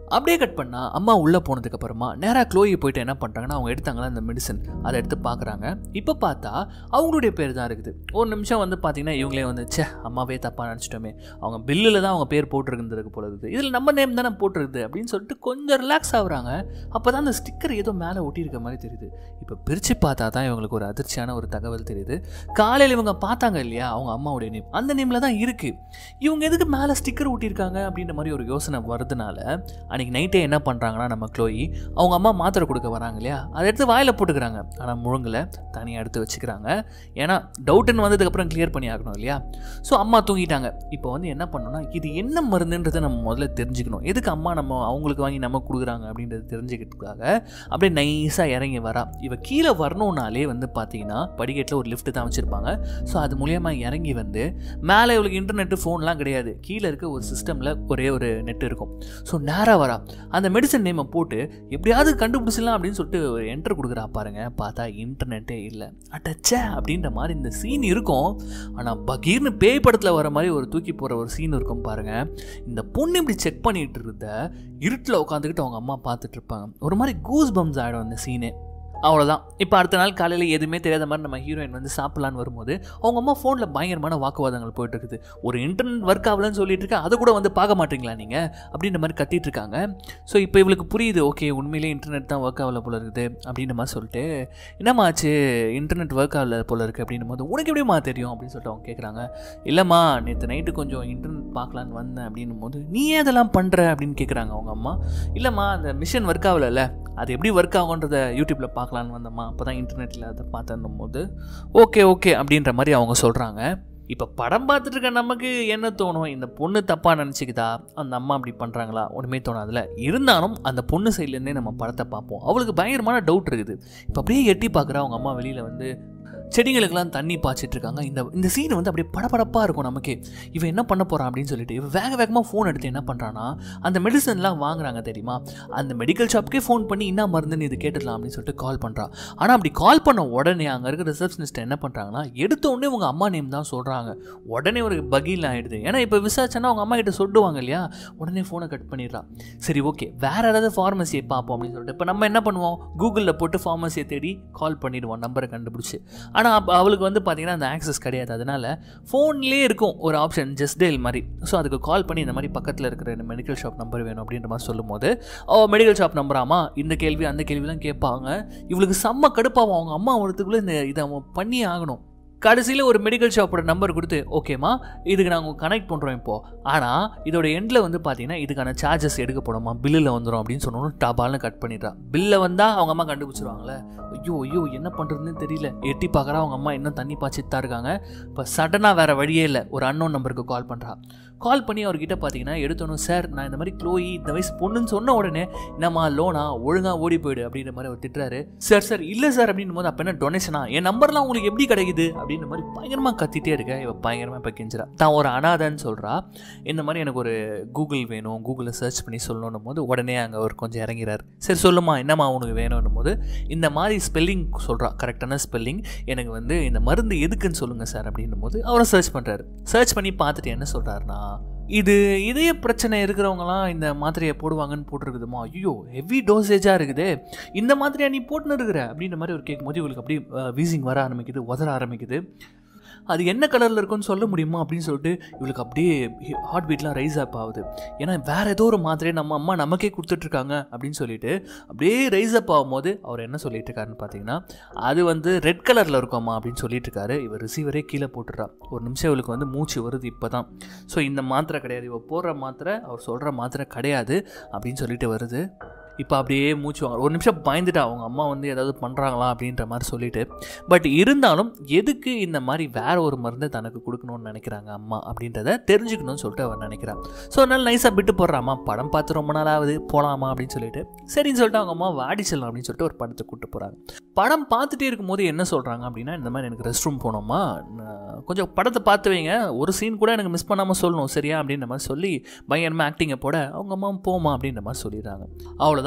அப்படியே கட் பண்ணால் அம்மா உள்ளே போனதுக்கப்புறமா நேராக க்ளோயை போயிட்டு என்ன பண்ணுறாங்கன்னா அவங்க எடுத்தாங்களா அந்த மெடிசன் அதை எடுத்து பார்க்குறாங்க. இப்போ பார்த்தா அவங்களுடைய பேர் தான் இருக்குது. ஒரு நிமிஷம் வந்து பார்த்தீங்கன்னா இவங்களே வந்து சே அம்மாவே தப்பாக நினச்சிட்டோமே, அவங்க பில்லில் தான் அவங்க பேர் போட்டிருக்குறதுக்கு போல இருக்குது, இதில் நம்ம நேம் தானே போட்டிருக்குது அப்படின்னு சொல்லிட்டு கொஞ்சம் ரிலாக்ஸ் ஆகுறாங்க. அப்போ தான் அந்த ஸ்டிக்கர் ஏதோ மேலே ஒட்டியிருக்க மாதிரி தெரியுது. இப்போ பிரித்து பார்த்தா தான் இவங்களுக்கு ஒரு அதிர்ச்சியான ஒரு தகவல் தெரியுது. காலையில் இவங்க பார்த்தாங்க இல்லையா அவங்க அம்மாவுடைய நேம் அந்த நேமில் தான் இருக்குது. இவங்க எதுக்கு மேலே ஸ்டிக்கர் ஒட்டியிருக்காங்க அப்படின்ற மாதிரி ஒரு யோசனை வருதுனால அன்றைக்கி நைட்டே என்ன பண்ணுறாங்கன்னா நம்ம க்ளோயி அவங்க அம்மா மாத்திரை கொடுக்க வராங்க இல்லையா அதை எடுத்து வாயில் போட்டுக்கிறாங்க. ஆனால் முழுங்கலை, தனியாக எடுத்து வச்சுக்கிறாங்க. ஏன்னா டவுட்டுன்னு வந்ததுக்கப்புறம் கிளியர் பண்ணி ஆகணும் இல்லையா. ஸோ அம்மா தூங்கிட்டாங்க. இப்போ வந்து என்ன பண்ணணும்னா இது என்ன மருந்துன்றதை நம்ம முதல்ல தெரிஞ்சுக்கணும். எதுக்கு அம்மா நம்ம அவங்களுக்கு வாங்கி நம்ம கொடுக்குறாங்க அப்படின்றது தெரிஞ்சுக்கிறதுக்காக அப்படியே நைஸாக இறங்கி வரா. இவ கீழே வரணுன்னாலே வந்து பார்த்தீங்கன்னா படிக்கட்டில் ஒரு லிஃப்ட் தான் வச்சுருப்பாங்க. ஸோ அது மூலியமாக இறங்கி வந்து மேலே இவளுக்கு இன்டர்நெட்டு ஃபோன்லாம் கிடையாது, கீழே இருக்க ஒரு சிஸ்டமில் ஒரே ஒரு நெட் இருக்கும். ஸோ நேராக வரா. அந்த மெடிசன் நேமை போட்டு எப்படியாவது கண்டுபிடிச்சிடலாம் அப்படின்னு சொல்லிட்டு ஒரு என்டர் கொடுக்குறா பாருங்க. பார்த்தா இன்டர்நெட்டே இல்லை. அட்டச்சே அப்படின்ற மாதிரி இந்த சீன் இருக்கும். ஆனால் பகீர்னு பேய் படத்தில் வர மாதிரி ஒரு தூக்கி போகிற ஒரு சீன் இருக்கும் பாருங்க. இந்த பொண்ணு இப்படி செக் பண்ணிட்டு இருந்த இருட்டில் உட்காந்துக்கிட்டு அவங்க அம்மா பார்த்துட்டு இருப்பாங்க. ஒரு மாதிரி கூஸ் பம்ஸ் ஆகிடும் அந்த சீனே. அவ்வளோதான். இப்போ அடுத்த நாள் காலையில் எதுவுமே தெரியாத மாதிரி நம்ம ஹீரோயின் வந்து சாப்பிட்லான்னு வரும்போது அவங்க அம்மா ஃபோனில் பயங்கரமான வாக்குவாதங்கள் போயிட்டு இருக்குது. ஒரு இன்டர்நெட் ஒர்க் ஆகலன்னு சொல்லிட்டு இருக்கேன், அதை கூட வந்து பார்க்க மாட்டீங்களா நீங்கள் அப்படின்ற மாதிரி கத்திட்டு இருக்காங்க. ஸோ இப்போ இவளுக்கு புரியுது, ஓகே உண்மையிலே இன்டர்நெட் தான் ஒர்க் ஆகல போல இருக்குது அப்படின்ற மாதிரி சொல்லிட்டு என்னம்மா ஆச்சு இன்டர்நெட் ஒர்க் ஆகல போல இருக்குது அப்படின்னும் போது உனக்கு எப்படிமா தெரியும் அப்படின்னு சொல்லிட்டு அவங்க கேட்குறாங்க. இல்லைம்மா நேற்று நைட்டு கொஞ்சம் இன்டர்நெட் பார்க்கலான்னு வந்தேன் அப்படின்னும் போது நீ ஏன் அதெல்லாம் பண்ணுற அப்படின்னு கேட்குறாங்க அவங்க அம்மா. இல்லைம்மா அந்த மிஷின் ஒர்க் ஆகலைல்ல, அது எப்படி ஒர்க் ஆகுன்றதை யூடியூப்பில் பார்க்கலான்னு வந்தம்மா, அப்போ தான் இன்டர்நெட்டில் அதை பார்த்தன்னும் போது ஓகே ஓகே அப்படின்ற மாதிரி அவங்க சொல்கிறாங்க. இப்போ படம் பார்த்துட்டு இருக்க நமக்கு என்ன தோணும், இந்த பொண்ணு தப்பாக நினச்சிக்குதா, அந்த அம்மா அப்படி பண்ணுறாங்களா, ஒன்றுமே தோணாதில்ல. இருந்தாலும் அந்த பொண்ணு சைட்லேருந்தே நம்ம படத்தை பார்ப்போம். அவளுக்கு பயங்கரமான டவுட் இருக்குது. இப்போ அப்படியே எட்டி பார்க்குறா அவங்க அம்மா வெளியில் வந்து செடிகளுக்கெல்லாம் தண்ணி பாய்ச்சிட்டு இருக்காங்க. இந்த இந்த சீன் வந்து அப்படியே படப்படப்பாக இருக்கும் நமக்கு. இவன் என்ன பண்ண போகிறான் அப்படின்னு சொல்லிட்டு இவன் வேக வேகமாக ஃபோன் எடுத்து என்ன பண்ணுறான்னா அந்த மெடிசன்லாம் வாங்குறாங்க தெரியுமா, அந்த மெடிக்கல் ஷாப்புக்கே ஃபோன் பண்ணி என்ன மருந்துன்னு இது கேட்டுடலாம் அப்படின்னு சொல்லிட்டு கால் பண்ணுறான். ஆனால் அப்படி கால் பண்ண உடனே அங்கே இருக்க ரிசப்ஷனிஸ்ட் என்ன பண்ணுறாங்கன்னா எடுத்த உடனே உங்கள் அம்மா நேம் தான் சொல்கிறாங்க. உடனே ஒரு பகீல் ஆகிடுது. ஏன்னா இப்போ விசாரிச்சானா அவங்க அம்மா கிட்ட சொல்லுவாங்க இல்லையா. உடனே ஃபோனை கட் பண்ணிடுறான். சரி ஓகே வேறு ஏதாவது ஃபார்மசியை பார்ப்போம் அப்படின்னு சொல்லிட்டு இப்போ நம்ம என்ன பண்ணுவோம், கூகுளில் போட்டு ஃபார்மசியை தேடி கால் பண்ணிடுவோம் நம்பரை கண்டுபிடிச்சி. ஆனால் அப்போ அவளுக்கு வந்து பார்த்திங்கன்னா அந்த ஆக்சஸ் கிடையாது. அதனால் ஃபோன்லேயே இருக்கும் ஒரு ஆப்ஷன் ஜஸ்ட் டயல் மாதிரி. ஸோ அதுக்கு கால் பண்ணி இந்த மாதிரி பக்கத்தில் இருக்கிற மெடிக்கல் ஷாப் நம்பர் வேணும் அப்படின்ற மாதிரி சொல்லும் போது ஓ மெடிக்கல் ஷாப் நம்பராமா இந்த கேள்வி அந்த கேள்விலாம் கேட்பாங்க. இவளுக்கு செம்ம கடுப்பாகும். அவங்க அம்மா வரத்துக்குள்ளே இந்த இதை அவன் பண்ணியே ஆகணும். கடைசியில் ஒரு மெடிக்கல் ஷாப்போட நம்பர் கொடுத்து ஓகேம்மா இதுக்கு நாங்கள் கனெக்ட் பண்ணுறோம் இப்போது, ஆனால் இதோட எண்டில் வந்து பார்த்தீங்கன்னா இதுக்கான சார்ஜஸ் எடுக்கப்போடுமா பில்லில் வந்துடும் அப்படின்னு சொன்னோன்னு டபால்னு கட் பண்ணிடுறா. பில்லை வந்தால் அவங்க அம்மா கண்டுபிடிச்சிருவாங்களே. ஐயோ ஐயோ என்ன பண்ணுறதுன்னு தெரியல. எட்டி பார்க்குறா அவங்க அம்மா இன்னும் தண்ணி பாய்ச்சிட்டு தான் இருக்காங்க. இப்போ சடனாக வேறு வழியே இல்லை, ஒரு அன்னோன் நம்பருக்கு கால் பண்ணுறா. கால் பண்ணி அவர்கிட்ட பார்த்தீங்கன்னா எடுத்தோணும் சார் நான் இந்த மாதிரி க்ளோயி இந்த வயசு பொண்ணுன்னு சொன்ன உடனே என்னம்மா லோனா ஒழுங்காக ஓடி போயிடு அப்படின்ற மாதிரி அவர் திட்டுறாரு. சார் சார் இல்லை சார் அப்படின்னும் போது அப்போ என்ன டொனேஷனா, என் நம்பர்லாம் உங்களுக்கு எப்படி கிடைக்குது அப்படின்ற மாதிரி பயங்கரமாக கத்திட்டே இருக்க. இவ பயங்கரமாக இப்போ கெஞ்சிரா. தான் ஒரு அனாதன்னு சொல்கிறா. இந்த மாதிரி எனக்கு ஒரு கூகுள் வேணும், கூகுளில் சர்ச் பண்ணி சொல்லணும் போது உடனே அங்கே அவர் கொஞ்சம் இறங்கிறார். சரி சொல்லுமா என்னம்மா உனக்கு வேணும்னும் போது இந்த மாதிரி ஸ்பெல்லிங் சொல்கிறா, கரெக்டான ஸ்பெல்லிங் எனக்கு வந்து இந்த மருந்து எதுக்குன்னு சொல்லுங்கள் சார் அப்படின்னும் போது அவரை சர்ச் பண்ணுறாரு. சர்ச் பண்ணி பார்த்துட்டு என்ன சொல்கிறாருன்னா இது இதய பிரச்சனை இருக்கிறவங்களாம் இந்த மாத்திரையை போடுவாங்கன்னு போட்டிருக்குதுமா. ஐயோ ஹெவி டோசேஜாக இருக்குது, இந்த மாத்திரையா நீ போட்டுன்னு இருக்கிற அப்படின்ற மாதிரி ஒரு கேட்கும் போது இவளுக்கு அப்படியே வீசிங் வர ஆரம்பிக்குது, உதற ஆரம்பிக்குது. அது என்ன கலரில் இருக்குன்னு சொல்ல முடியுமா அப்படின்னு சொல்லிட்டு இவளுக்கு அப்படியே ஹார்ட் பீட்லாம் ரைஸ் அப் ஆகுது. ஏன்னா வேறு ஏதோ ஒரு மாத்திரையை நம்ம அம்மா நமக்கே கொடுத்துட்ருக்காங்க அப்படின்னு சொல்லிட்டு அப்படியே ரைஸ் அப் ஆகும்போது அவர் என்ன சொல்லிட்டு இருக்காருன்னு பார்த்தீங்கன்னா அது வந்து ரெட் கலரில் இருக்கும்மா அப்படின்னு சொல்லிட்டு இருக்காரு. இவர் ரிசீவரே கீழே போட்டுடுறா. ஒரு நிமிஷம் இவளுக்கு வந்து மூச்சு வருது இப்போ தான். ஸோ இந்த மாத்திரை கிடையாது, இவள் போடுற மாத்திரை அவர் சொல்கிற மாத்திரை கிடையாது அப்படின்னு சொல்லிட்டு வருது. இப்போ அப்படியே மூச்சு வாங்க. ஒரு நிமிஷம் பயந்துட்டா அவங்க அம்மா வந்து ஏதாவது பண்ணுறாங்களா அப்படின்ற மாதிரி சொல்லிட்டு. பட் இருந்தாலும் எதுக்கு இந்த மாதிரி வேற ஒரு மருந்தை தனக்கு கொடுக்கணும்னு நினைக்கிறாங்க அம்மா அப்படின்றத தெரிஞ்சுக்கணும்னு சொல்லிட்டு அவர் நினைக்கிறான். ஸோ அதனால் நைஸாக விட்டு போடுறாமா, படம் பார்த்து ரொம்ப நாள் ஆகுது போகலாமா அப்படின்னு சொல்லிட்டு சரின்னு சொல்லிட்டு அவங்க அம்மா வாடி செல்லலாம் அப்படின்னு சொல்லிட்டு ஒரு படத்தை கூப்பிட்டு போகிறாங்க. படம் பார்த்துட்டே இருக்கும்போது என்ன சொல்கிறாங்க அப்படின்னா இந்த மாதிரி எனக்கு ரெஸ்ட் ரூம் போனோமா, கொஞ்சம் படத்தை பார்த்து வைங்க, ஒரு சீன் கூட எனக்கு மிஸ் பண்ணாமல் சொல்லணும் சரியா அப்படின்ற மாதிரி சொல்லி பயங்கரமாக ஆக்டிங்கை போட அவங்க அம்மா போமா அப்படின்ற மாதிரி சொல்லிடுறாங்க. அவ்வளோதான்.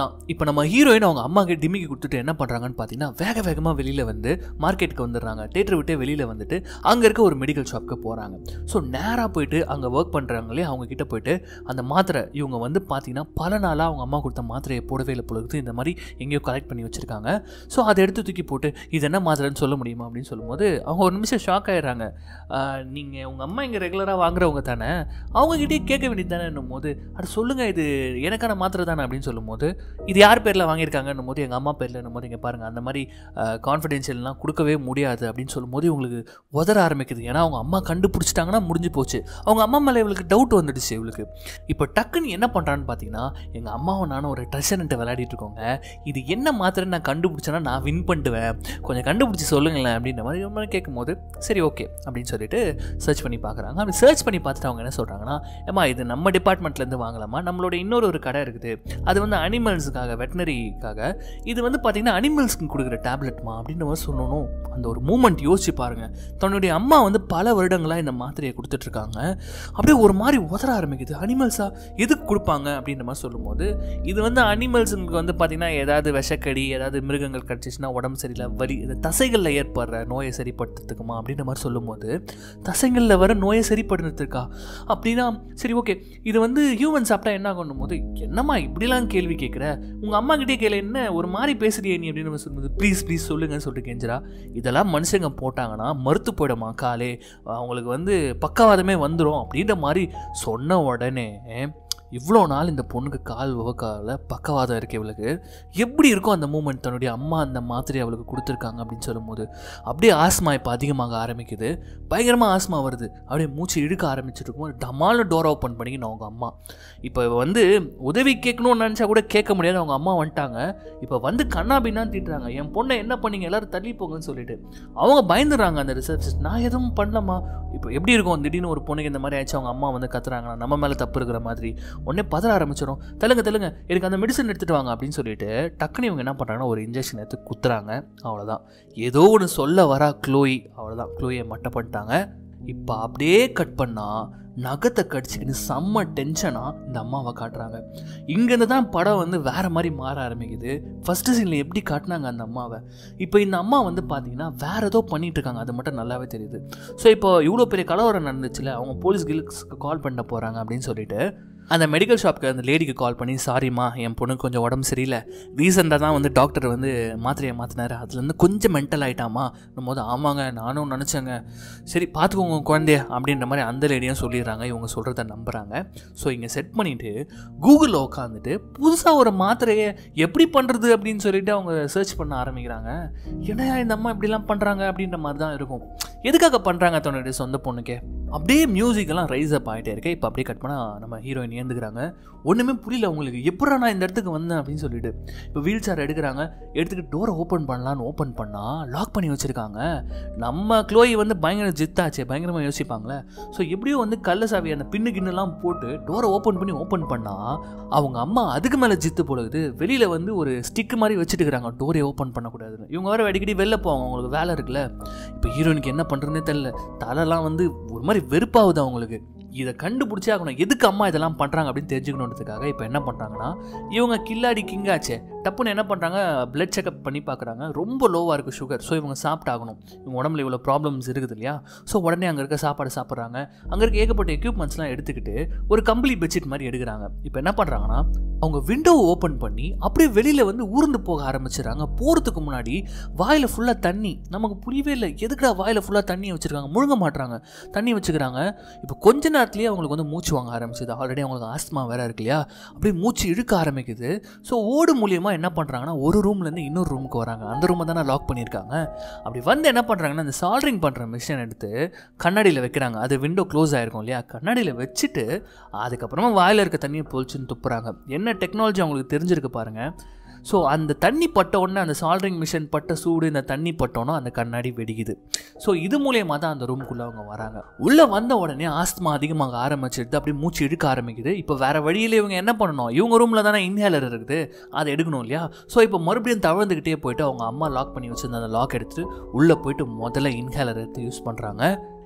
அவ்வளோதான். இப்போ நம்ம ஹீரோயின் அவங்க அம்மாவுக்கு டிமிக்கி கொடுத்துட்டு என்ன பண்ணுறாங்கன்னு பார்த்தீங்கன்னா வேக வேகமாக வெளியில் வந்து மார்க்கெட்டுக்கு வந்துடுறாங்க. தேட்டர் விட்டு வெளியில் வந்துட்டு அங்கே இருக்க ஒரு மெடிக்கல் ஷாப்புக்கு போகிறாங்க. ஸோ நேராக போயிட்டு அங்கே ஒர்க் பண்ணுறாங்களே அவங்க கிட்ட போயிட்டு அந்த மாத்திரை இவங்க வந்து பார்த்தீங்கன்னா பல நாளாக அவங்க அம்மா கொடுத்த மாத்திரையை போடவே இல்லை பொழுது இந்த மாதிரி எங்கேயோ கலெக்ட் பண்ணி வச்சுருக்காங்க. ஸோ அதை எடுத்து தூக்கி போட்டு இது என்ன மாத்திரைன்னு சொல்ல முடியுமா அப்படின்னு சொல்லும்போது அவங்க ஒரு நிமிஷம் ஷாக் ஆகிடுறாங்க. நீங்கள் உங்கள் அம்மா இங்கே ரெகுலராக வாங்குறவங்க தானே, அவங்ககிட்டயே கேட்க வேண்டியது தானே என்னும் போது அது சொல்லுங்கள் இது எனக்கான மாத்திரை தானே அப்படின்னு சொல்லும்போது இது யார் பேரில் வாங்கியிருக்காங்கன்னும் போது எங்கள் அம்மா பேரில் என்னும் போது இங்கே பாருங்கள் அந்த மாதிரி கான்ஃபிடென்ஷியல்லாம் கொடுக்கவே முடியாது அப்படின்னு சொல்லும்போது இவங்களுக்கு உதற ஆரம்பிக்குது. ஏன்னா அவங்க அம்மா கண்டுபிடிச்சிட்டாங்கன்னா முடிஞ்சு போச்சு. அவங்க அம்மா மேலே இவளுக்கு டவுட் வந்துடுச்சு இவளுக்கு. இப்போ டக்குன்னு என்ன பண்ணுறான்னு பார்த்தீங்கன்னா எங்கள் அம்மாவும் நானும் ஒரு ட்ரெஷர்ன்ட்டு விளையாடிட்டு இருக்கோங்க, இது என்ன மாத்திரை நான் கண்டுபிடிச்சேன்னா நான் வின் பண்ணிடுவேன், கொஞ்சம் கண்டுபிடிச்சி சொல்லுங்களேன் அப்படின்ற மாதிரி ரொம்ப கேட்கும் போது சரி ஓகே அப்படின்னு சொல்லிட்டு சர்ச் பண்ணி பார்க்குறாங்க. அப்படி சர்ச் பண்ணி பார்த்துட்டு அவங்க என்ன சொல்கிறாங்கன்னா ஏமா இது நம்ம டிபார்ட்மெண்ட்லேருந்து வாங்கலாமா, நம்மளோட இன்னொரு ஒரு கடை இருக்குது அது வந்து அனிமல்ஸுக்காக வெட்டினரிக்காக, இது வந்து பார்த்தீங்கன்னா அனிமல்ஸ்க்கு கொடுக்குற டேப்லெட்மா அப்படின்ற மாதிரி சொல்லணும். அந்த ஒரு மூமெண்ட் யோசிச்சு பாருங்கள். தன்னுடைய அம்மா வந்து பல வருடங்களாக இந்த மாத்திரையை கொடுத்துட்ருக்காங்க. அப்படியே ஒரு மாதிரி உதற ஆரம்பிக்குது. அனிமல்ஸா எதுக்கு கொடுப்பாங்க அப்படின்ற மாதிரி சொல்லும்போது இது வந்து அனிமல்ஸுங்களுக்கு வந்து பார்த்தீங்கன்னா ஏதாவது விஷக்கடி ஏதாவது மிருகங்கள் கடிச்சிச்சுன்னா உடம்பு சரியில்லை வலி இந்த தசைகளில் ஏற்படுற நோயை சரிப்படுத்துறதுக்குமா அப்படின்ற மாதிரி சொல்லும்போது தசைகளில் வர நோயை சரிப்படுத்துறதுக்கா அப்படின்னா சரி ஓகே இது வந்து ஹியூமன் சாப்பிட்டா என்ன ஆகணும் போது என்னம்மா இப்படிலாம் கேள்வி கேட்குற, உங்கள் அம்மா கிட்டே கேள்வி என்ன ஒரு மாதிரி பேசுறியே நீ அப்படின்னு சொல்லும்போது ப்ளீஸ் ப்ளீஸ் சொல்லுங்கன்னு சொல்லிட்டு கெஞ்சிரா. இதெல்லாம் மனுஷங்க போட்டாங்கன்னா மறுத்து போயிடுமா காலே, அவங்களுக்கு வந்து பக்கவாதமே வந்துடும் அப்படின்ற மாதிரி சொன்ன உடனே இவ்வளோ நாள் இந்த பொண்ணுக்கு கால் உவக்கால பக்கவாதம் இருக்குது. இவளுக்கு எப்படி இருக்கும் அந்த மூமெண்ட், தன்னுடைய அம்மா அந்த மாத்திரை அவளுக்கு கொடுத்துருக்காங்க அப்படின்னு சொல்லும்போது அப்படியே ஆஸ்மா இப்போ அதிகமாக ஆரம்பிக்குது. பயங்கரமாக ஆஸ்மா வருது. அப்படியே மூச்சு இழுக்க ஆரம்பிச்சுட்டு இருக்கும். டமால்னு டோர் ஓப்பன் பண்ணிக்கணும் அவங்க அம்மா. இப்போ வந்து உதவி கேட்கணும்னு நினச்சா கூட கேட்க முடியாது. அவங்க அம்மா வந்துட்டாங்க. இப்போ வந்து கண்ணாபின்னான்னு திட்டுறாங்க, என் பொண்ணை என்ன பண்ணீங்க எல்லாரும் தள்ளி போங்கன்னு சொல்லிட்டு. அவங்க பயந்துடுறாங்க அந்த ரிசப்ஷனிஸ்ட். நான் எதுவும் பண்ணலம்மா. இப்போ எப்படி இருக்கும் திடீர்னு ஒரு பொண்ணுக்கு இந்த மாதிரி ஆயிடுச்சு அவங்க அம்மா வந்து கத்துறாங்கன்னா நம்ம மேலே தப்பு இருக்கிற மாதிரி உடனே பதற ஆரம்பிச்சிடும். தெலுங்க தெலுங்க எனக்கு அந்த மெடிசன் எடுத்துகிட்டு வாங்க அப்படின்னு சொல்லிட்டு டக்குனு இவங்க என்ன பண்ணுறாங்கன்னா ஒரு இன்ஜெக்ஷன் எடுத்து குத்துறாங்க. அவ்வளோதான், ஏதோ ஒன்று சொல்ல வரா க்ளோயி. அவ்வளோதான், க்ளோயை மட்டை பண்ணிட்டாங்க. இப்போ அப்படியே கட் பண்ணால் நகத்தை கடிச்சிக்கின்னு செம்ம டென்ஷனாக இந்த அம்மாவை காட்டுறாங்க. இங்கேருந்து தான் படம் வந்து வேறு மாதிரி மாற ஆரம்பிக்குது. ஃபஸ்ட்டு சீனில் எப்படி காட்டினாங்க அந்த அம்மாவை, இப்போ இந்த அம்மா வந்து பார்த்தீங்கன்னா வேறு ஏதோ பண்ணிகிட்டு இருக்காங்க. அது மட்டும் நல்லாவே தெரியுது. ஸோ இப்போ இவ்வளோ பெரிய கலவரம் நடந்துச்சுல, அவங்க போலீஸ் கில்ஸ்க்கு கால் பண்ண போகிறாங்க அப்படின்னு சொல்லிட்டு அந்த மெடிக்கல் ஷாப்புக்கு அந்த லேடிக்கு கால் பண்ணி சாரிம்மா என் பொண்ணுக்கு கொஞ்சம் உடம்பு சரியில்லை, ரீசெண்டாக தான் வந்து டாக்டர் வந்து மாத்திரையை மாற்றினார், அதுலேருந்து கொஞ்சம் மென்டல் ஆகிட்டாமா போது ஆமாங்க நானும் நினச்சேங்க, சரி பார்த்துக்கோங்க குழந்தைய அப்படின்ற மாதிரி அந்த லேடியும் சொல்லிடுறாங்க. இவங்க சொல்கிறத நம்புகிறாங்க. ஸோ இங்கே செட் பண்ணிவிட்டு கூகுளில் உட்காந்துட்டு புதுசாக ஒரு மாத்திரையை எப்படி பண்ணுறது அப்படின்னு சொல்லிட்டு அவங்க சர்ச் பண்ண ஆரம்பிக்கிறாங்க. ஏன்னா இந்த அம்மா இப்படிலாம் பண்ணுறாங்க அப்படின்ற மாதிரி தான் இருக்கும். எதுக்காக பண்ணுறாங்க தன்னுடைய சொந்த பொண்ணுக்கே. அப்படியே மியூசிக்கெல்லாம் ரைஸ் அப் ஆகிட்டே இருக்கேன். இப்போ அப்படியே கட் பண்ணால் நம்ம ஹீரோயின் ஏந்துக்கிறாங்க. ஒன்றுமே புரியல அவங்களுக்கு, எப்படா நான் இந்த இடத்துக்கு வந்தேன் அப்படின்னு சொல்லிட்டு இப்போ வீல் சேர் எடுக்கிறாங்க. எடுத்துக்கிட்டு டோரை ஓப்பன் பண்ணலான்னு ஓப்பன் பண்ணால் லாக் பண்ணி வச்சுருக்காங்க. நம்ம க்ளோயி வந்து பயங்கர ஜித்தாச்சே, பயங்கரமாக யோசிப்பாங்களே. ஸோ எப்படியோ வந்து கள்ள சாவி அந்த பின்னு கிண்ணுலாம் போட்டு டோரை ஓப்பன் பண்ணி ஓப்பன் பண்ணால் அவங்க அம்மா அதுக்கு மேலே ஜித்து போடுது. வெளியில் வந்து ஒரு ஸ்டிக்கு மாதிரி வச்சுட்டு இருக்கிறாங்க, டோரை ஓப்பன் பண்ணக்கூடாதுன்னு. இவங்க வேறு அடிக்கடி வெளில போவாங்க, அவங்களுக்கு வேலை இருக்குல்ல. இப்போ ஹீரோயினுக்கு என்ன பண்ணுறதுனே தெரியல, தலைலாம் வந்து ஒரு மாதிரி வெறுப்பாகுது அவங்களுக்கு. இதை கண்டுபிடிச்சே ஆகணும், எதுக்கு அம்மா இதெல்லாம் பண்ணுறாங்க அப்படின்னு தெரிஞ்சுக்கணுன்றதுக்காக இப்போ என்ன பண்ணுறாங்கன்னா இவங்க கில்லாடி கிங்காச்சே டப்புன்னு என்ன பண்ணுறாங்க பிளட் செக்அப் பண்ணி பார்க்குறாங்க. ரொம்ப லோவாக இருக்குது சுகர். ஸோ இவங்க சாப்பிட்டாகணும், இவங்க உடம்புல இவ்வளோ ப்ராப்ளம்ஸ் இருக்குது இல்லையா. ஸோ உடனே அங்கே இருக்க சாப்பாடு சாப்பிட்றாங்க. அங்கே இருக்க ஏகப்பட்ட எக்யூப்மெண்ட்ஸ்லாம் எடுத்துக்கிட்டு ஒரு கம்பளி பெட்ஷீட் மாதிரி எடுக்கிறாங்க. இப்போ என்ன பண்ணுறாங்கன்னா அவங்க விண்டோவை ஓப்பன் பண்ணி அப்படியே வெளியில் வந்து ஊர்ந்து போக ஆரம்பிச்சிடறாங்க. போகிறதுக்கு முன்னாடி வாயில் ஃபுல்லாக தண்ணி. நமக்கு புரியவே இல்லை எதுக்குடா வாயில் ஃபுல்லாக தண்ணி வச்சுருக்காங்க, முழுங்க மாட்டுறாங்க, தண்ணி வச்சுக்கிறாங்க. இப்போ கொஞ்ச நேரத்துலேயே அவங்களுக்கு வந்து மூச்சு வாங்க ஆரம்பிச்சிது. ஆல்ரெடி அவங்களுக்கு ஆஸ்துமா வேறு இருக்கு இல்லையா, அப்படியே மூச்சு இழுக்க ஆரம்பிக்குது. ஸோ ஓடு மூலியமாக என்ன பண்ணுறாங்கன்னா ஒரு ரூம்லேருந்து இன்னொரு ரூமுக்கு வராங்க. அந்த ரூமை தானே லாக் பண்ணியிருக்காங்க. அப்படி வந்து என்ன பண்ணுறாங்கன்னா அந்த சால்ட்ரிங் பண்ணுற மிஷின் எடுத்து கண்ணாடியில் வைக்கிறாங்க. அது விண்டோ க்ளோஸ் ஆகிருக்கும் இல்லையா, கண்ணாடியில் வச்சுட்டு அதுக்கப்புறமா வாயில் இருக்க தண்ணியை பொழிச்சுன்னு துப்புறாங்க. என்ன டெக்னாலஜி அவங்களுக்கு தெரிஞ்சிருக்கு பாருங்கள். ஸோ அந்த தண்ணி பட்ட உடனே அந்த சால்ட்ரிங் மிஷின் பட்ட சூடு இந்த தண்ணி பட்டோன்னா அந்த கண்ணாடி வெடிக்குது. ஸோ இது மூலியமாக தான் அந்த ரூமுக்குள்ளே அவங்க வராங்க. உள்ளே வந்த உடனே ஆஸ்துமா அதிகமாக ஆரம்பிச்சிடுது, அப்படியே மூச்சு இழுக்க ஆரம்பிக்குது. இப்போ வேறு வழியில் இவங்க என்ன பண்ணணும், இவங்க ரூமில் தானே இன்ஹேலர் இருக்குது, அதை எடுக்கணும் இல்லையா. ஸோ இப்போ மறுபடியும் தவழ்ந்துக்கிட்டே போயிட்டு அவங்க அம்மா லாக் பண்ணி வச்சுருந்த அந்த லாக் எடுத்துகிட்டு உள்ளே போயிட்டு முதல்ல இன்ஹேலர் எடுத்து யூஸ் பண்ணுறாங்க.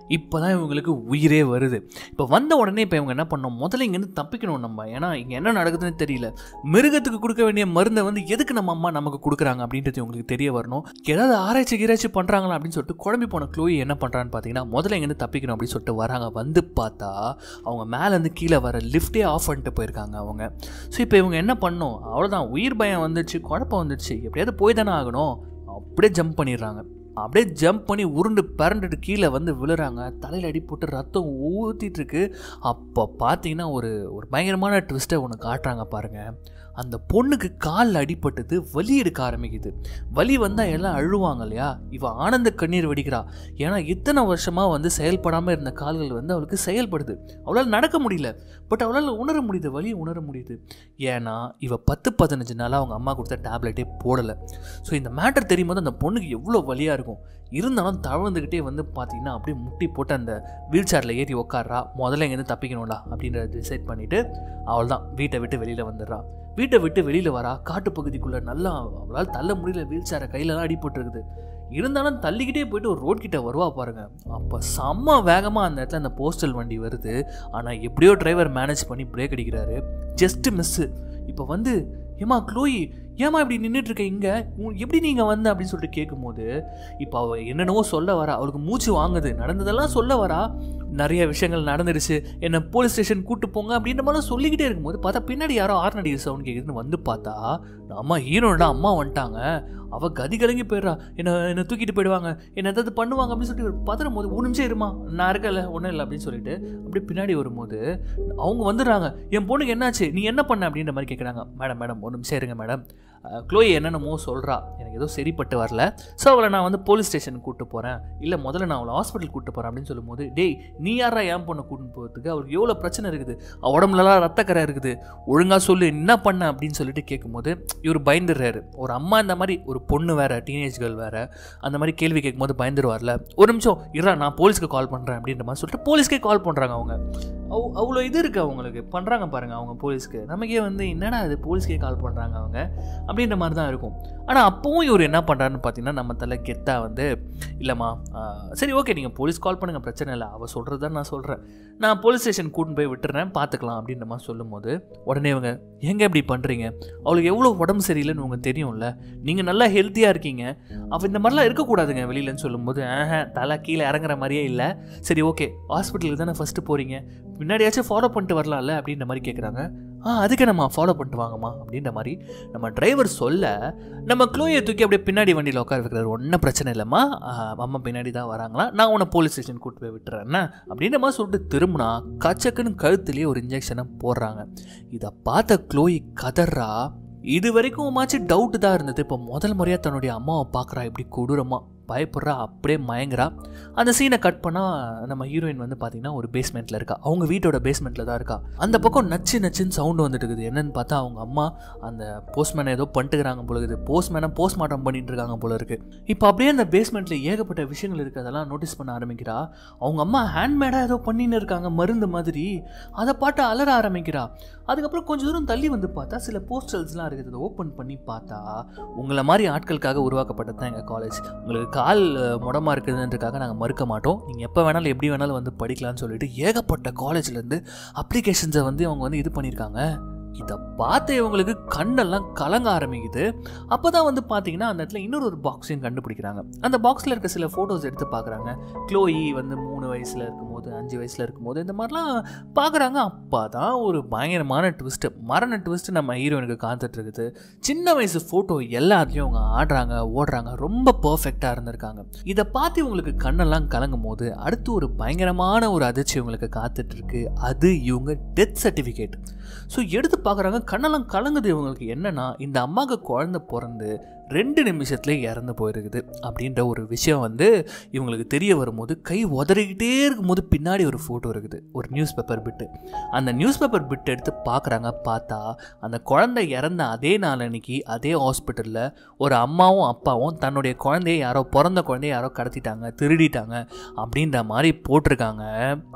இப்போ தான் இவங்களுக்கு உயிரே வருது. இப்போ வந்த உடனே இப்போ இவங்க என்ன பண்ணோம், முதல்ல இங்கேருந்து தப்பிக்கணும் நம்ம. ஏன்னா இங்கே என்ன நடக்குதுன்னு தெரியல. மிருகத்துக்கு கொடுக்க வேண்டிய மருந்தை வந்து எதுக்கு நம்ம அம்மா நமக்கு கொடுக்குறாங்க அப்படின்றது இவங்களுக்கு தெரிய வரணும். ஏதாவது ஆராய்ச்சி கீராய்ச்சி பண்ணுறாங்களா அப்படின்னு சொல்லிட்டு குழம்பி போன க்ளோயி என்ன பண்ணுறான்னு பார்த்தீங்கன்னா, முதல்ல இங்கேருந்து தப்பிக்கணும் அப்படின்னு சொல்லிட்டு வராங்க. வந்து பார்த்தா அவங்க மேலேருந்து கீழே வர லிஃப்டே ஆஃப் பண்ணிட்டு போயிருக்காங்க அவங்க. ஸோ இப்போ இவங்க என்ன பண்ணணும், அவ்வளோதான், உயிர் பயம் வந்துடுச்சு, குழப்பம் வந்துடுச்சு, எப்படியாவது போய் தானே ஆகணும். அப்படியே ஜம்ப் பண்ணிடுறாங்க. அப்படியே ஜம்ப் பண்ணி உருண்டு பரண்டுட்டு கீழே வந்து விழுறாங்க. தலையில் அடி போட்டு ரத்தம் ஊற்றிட்டு இருக்கு. அப்போ பார்த்தீங்கன்னா ஒரு ஒரு பயங்கரமான ட்விஸ்ட்டை ஒன்று காட்டுறாங்க பாருங்கள். அந்த பொண்ணுக்கு காலில் அடிபட்டது வலி எடுக்க ஆரம்பிக்குது. வலி வந்தால் எல்லாம் அழுவாங்க இல்லையா, இவன் ஆனந்த கண்ணீர் வெடிக்கிறா. ஏன்னா இத்தனை வருஷமாக வந்து செயல்படாமல் இருந்த கால்கள் வந்து அவளுக்கு செயல்படுது. அவளால் நடக்க முடியல, பட் அவளால் உணர முடியுது, வலியை உணர முடியுது. ஏன்னா இவள் பத்து பதினஞ்சு நாளாக அவங்க அம்மா கொடுத்த டேப்லெட்டே போடலை. ஸோ இந்த மேட்டர் தெரியும் போது அந்த பொண்ணுக்கு எவ்வளோ வலியாக இருக்கும். இருந்தாலும் தவழ்ந்துக்கிட்டே வந்து பார்த்தீங்கன்னா அப்படியே முட்டி போட்டு அந்த வீல் சேரில் ஏறி உட்காடுறா. முதல்ல இங்கேருந்து தப்பிக்கணும்டா அப்படின்றத டிசைட் பண்ணிவிட்டு அவள் தான் வீட்டை விட்டு வெளியில் வந்துடுறா. வீட்டை விட்டு வெளியில் வரா. காட்டு பகுதிக்குள்ளே நல்லா அவளால் தள்ள முடியல, வீல் சேரை கையிலலாம் அடிபட்டுருக்குது. இருந்தாலும் தள்ளிக்கிட்டே போயிட்டு ஒரு ரோட் கிட்ட வருவா பாருங்க. அப்போ செம்ம வேகமாக அந்த இடத்துல அந்த போஸ்டல் வண்டி வருது. ஆனால் எப்படியோ டிரைவர் மேனேஜ் பண்ணி பிரேக் அடிக்கிறாரு. Just miss. இப்போ வந்து ஏமா க்ளோயி ஏமா இப்படி நின்றுட்டு இருக்க, இங்கே எப்படி நீங்கள் வந்த அப்படின்னு சொல்லிட்டு கேட்கும்போது இப்போ அவள் என்னென்னவோ சொல்ல வரா. அவளுக்கு மூச்சு வாங்குது. நடந்ததெல்லாம் சொல்ல வரா. நிறைய விஷயங்கள் நடந்துருச்சு, என்னை போலீஸ் ஸ்டேஷன் கூப்பிட்டு போங்க அப்படின்ற மாதிரிலாம் சொல்லிக்கிட்டே இருக்கும்போது பார்த்தா பின்னாடி யாரோ ஆர்ன் அடிக்கிற சவுண்ட் கேட்குதுன்னு வந்து பார்த்தா அம்மா ஹீரோனோட அம்மா வந்துட்டாங்க. அவள் கதி கலங்கி போயிடுறா. என்னை என்னை தூக்கிட்டு போயிடுவாங்க, என்ன ஏதாவது பண்ணுவாங்க அப்படின்னு சொல்லிட்டு பதறும் போது ஒரு நிமிஷம் இருமா, நான் இருக்கல ஒன்றும் இல்லை அப்படின்னு சொல்லிட்டு அப்படி பின்னாடி வரும்போது அவங்க வந்துடுறாங்க. என் பொண்ணுக்கு என்னாச்சு, நீ என்ன பண்ண அப்படின்ற மாதிரி கேட்குறாங்க. மேடம் மேடம் ஒரு நிமிஷம் இருங்க மேடம், க்ளோயி என்னென்னமோ சொல்கிறா, எனக்கு ஏதோ சரிப்பட்டு வரல, ஸோ அவளை நான் வந்து போலீஸ் ஸ்டேஷனுக்கு கூப்பிட்டு போகிறேன், இல்லை முதல்ல நான் அவளை ஹாஸ்பிட்டல் கூப்பிட்டு போகிறேன் அப்படின்னு சொல்லும்போது, டேய் நீ யாரா என் பொண்ணை கூட்டின்னு போகிறதுக்கு, அவளுக்கு எவ்வளோ பிரச்சனை இருக்குது, உடம்புலலாம் ரத்தக்கரை இருக்குது, ஒழுங்காக சொல்லு என்ன பண்ண அப்படின்னு சொல்லிட்டு கேட்கும்போது இவர் பயந்துடுறாரு. ஒரு அம்மா இந்த மாதிரி ஒரு பொண்ணு வேறு, டீனேஜ் கேர்ள் வேறு, அந்த மாதிரி கேள்வி கேட்கும்போது பயந்துருவார்ல. ஒரு நிமிஷம் இருறா நான் போலீஸ்க்கு கால் பண்ணுறேன் அப்படின்ற மாதிரி சொல்லிட்டு போலீஸ்க்கே கால் பண்ணுறாங்க. அவங்க அவ் அவ்வளோ இது இருக்குது அவங்களுக்கு, பண்ணுறாங்க பாருங்கள் அவங்க போலீஸ்க்கு. நமக்கே வந்து என்னடா அது போலீஸ்க்கே கால் பண்ணுறாங்க அவங்க அப்படின்ற மாதிரி தான் இருக்கும். ஆனால் அப்போவும் இவர் என்ன பண்ணுறாருன்னு பார்த்தீங்கன்னா, நம்ம தலை கெத்தாக வந்து இல்லைம்மா சரி ஓகே நீங்கள் போலீஸ் கால் பண்ணுங்கள் பிரச்சனை இல்லை, அவள் சொல்கிறது தான் நான் சொல்கிறேன், நான் போலீஸ் ஸ்டேஷன் கூட்டின்னு போய் விட்டுறேன் பார்த்துக்கலாம் அப்படின்ற மாதிரி சொல்லும்போது உடனே இவங்க எங்கே இப்படி பண்ணுறீங்க, அவளுக்கு எவ்வளோ உடம்பு சரியில்லைன்னு உங்களுக்கு தெரியும்ல, நீங்கள் நல்லா ஹெல்த்தியாக இருக்கீங்க, அவள் இந்த மாதிரிலாம் இருக்கக்கூடாதுங்க வெளியிலன்னு சொல்லும்போது ஆஹ தலை கீழே இறங்குற மாதிரியே இல்லை, சரி ஓகே ஹாஸ்பிட்டலுக்கு தானே ஃபஸ்ட்டு போகிறீங்க, பின்னாடியாச்சும் ஃபாலோ பண்ணிட்டு வரலாம்ல அப்படின்ற மாதிரி கேட்குறாங்க. ஆ அதுக்கு நம்ம ஃபாலோ பண்ணிட்டு வாங்கம்மா அப்படின்ற மாதிரி நம்ம டிரைவர் சொல்ல, நம்ம க்ளோயை தூக்கி அப்படியே பின்னாடி வண்டியில் உட்கார வைக்கிறாரு. ஒன்றும் பிரச்சனை இல்லைம்மா, அம்மா பின்னாடி தான் வராங்களா, நான் உன்னை போலீஸ் ஸ்டேஷன் கூப்பிட்டு போய் விட்டுறேன்னா அப்படின்ற மாதிரி சொல்லிட்டு திரும்பினா கச்சக்குன்னு கழுத்துலேயே ஒரு இன்ஜெக்ஷனை போடுறாங்க. இதை பார்த்த க்ளோயி கதறா. இது வரைக்கும் மாச்சு டவுட்டு தான் இருந்தது. இப்போ முதல் முறையாக தன்னுடைய அம்மாவை பார்க்குறா, இப்படி கொடூரமாக பயப்படுறா, அப்படியே மயங்குறா. அந்த சீனை கட் பண்ணால் நம்ம ஹீரோயின் வந்து பார்த்திங்கன்னா ஒரு பேஸ்மெண்ட்டில் இருக்கா, அவங்க வீட்டோட பேஸ்மெண்ட்டில் தான் இருக்கா. அந்த பக்கம் நச்சு நச்சுன்னு சவுண்டு வந்துட்டு இருக்குது. என்னென்னு பார்த்தா அவங்க அம்மா அந்த போஸ்ட்மேனை ஏதோ பண்ணிட்டுக்கிறாங்க போல இருக்குது, போஸ்ட்மேனை போஸ்ட்மார்ட்டம் பண்ணிட்டு இருக்காங்க போல இருக்குது. இப்போ அப்படியே அந்த பேஸ்மெண்ட்டில் ஏகப்பட்ட விஷயங்கள் இருக்குது, அதெல்லாம் நோட்டீஸ் பண்ண ஆரம்பிக்கிறா. அவங்க அம்மா ஹேண்ட்மேடாக ஏதோ பண்ணின்னு இருக்காங்க மருந்து மாதிரி, அதை பாட்டு அலற ஆரம்பிக்கிறா. அதுக்கப்புறம் கொஞ்சம் தூரம் தள்ளி வந்து பார்த்தா சில போஸ்டல்ஸ்லாம் இருக்குது, அதை ஓப்பன் பண்ணி பார்த்தா உங்களை மாதிரி ஆட்களுக்காக உருவாக்கப்பட்டது தான் எங்கள் காலேஜ், உங்களுக்கு கால் முடமாக இருக்குதுன்றதுக்காக நாங்கள் மறுக்க மாட்டோம், நீங்கள் எப்போ வேணாலும் எப்படி வேணாலும் வந்து படிக்கலாம்னு சொல்லிட்டு ஏகப்பட்ட காலேஜ்லேருந்து அப்ளிகேஷன்ஸை வந்து அவங்க வந்து இது பண்ணியிருக்காங்க. இதை பார்த்து இவங்களுக்கு கண்ணெல்லாம் கலங்க ஆரம்பிக்குது. அப்போ தான் வந்து பார்த்தீங்கன்னா அந்த இடத்துல இன்னொரு ஒரு பாக்ஸையும் கண்டுபிடிக்கிறாங்க. அந்த பாக்ஸில் இருக்க சில ஃபோட்டோஸ் எடுத்து பார்க்குறாங்க. க்ளோயி வந்து மூணு வயசில் இருக்கும்போது, அஞ்சு வயசில் இருக்கும்போது இந்த மாதிரிலாம் பார்க்குறாங்க. அப்போ தான் ஒரு பயங்கரமான ட்விஸ்ட்டு, மரண ட்விஸ்ட்டு நம்ம ஹீரோயினுக்கு காத்துட்ருக்குது. சின்ன வயசு ஃபோட்டோ எல்லாத்துலேயும் அவங்க ஆடுறாங்க, ஓடுறாங்க, ரொம்ப பர்ஃபெக்டாக இருந்திருக்காங்க. இதை பார்த்து இவங்களுக்கு கண்ணெல்லாம் கலங்கும் போது அடுத்து ஒரு பயங்கரமான ஒரு அதிர்ச்சி இவங்களுக்கு காத்துட்ருக்கு. அது இவங்க டெத் சர்டிஃபிகேட். ஸோ எடுத்து பார்க்குறாங்க, கண்ணெல்லாம் கலங்குது இவங்களுக்கு. என்னன்னா இந்த அம்மாவுக்கு குழந்தை பிறந்து ரெண்டு நிமிஷத்துலேயே இறந்து போயிருக்குது அப்படின்ற ஒரு விஷயம் வந்து இவங்களுக்கு தெரிய வரும்போது கை உதறிக்கிட்டே இருக்கும்போது பின்னாடி ஒரு ஃபோட்டோ இருக்குது, ஒரு நியூஸ் பேப்பர் பிட்டு. அந்த நியூஸ் பேப்பர் பிட்டு எடுத்து பார்க்குறாங்க. பார்த்தா அந்த குழந்தை இறந்த அதே நாள் அன்னைக்கு அதே ஹாஸ்பிட்டலில் ஒரு அம்மாவும் அப்பாவும் தன்னுடைய குழந்தைய யாரோ பிறந்த குழந்தைய யாரோ கடத்திட்டாங்க, திருடிட்டாங்க அப்படின்ற மாதிரி போட்டிருக்காங்க.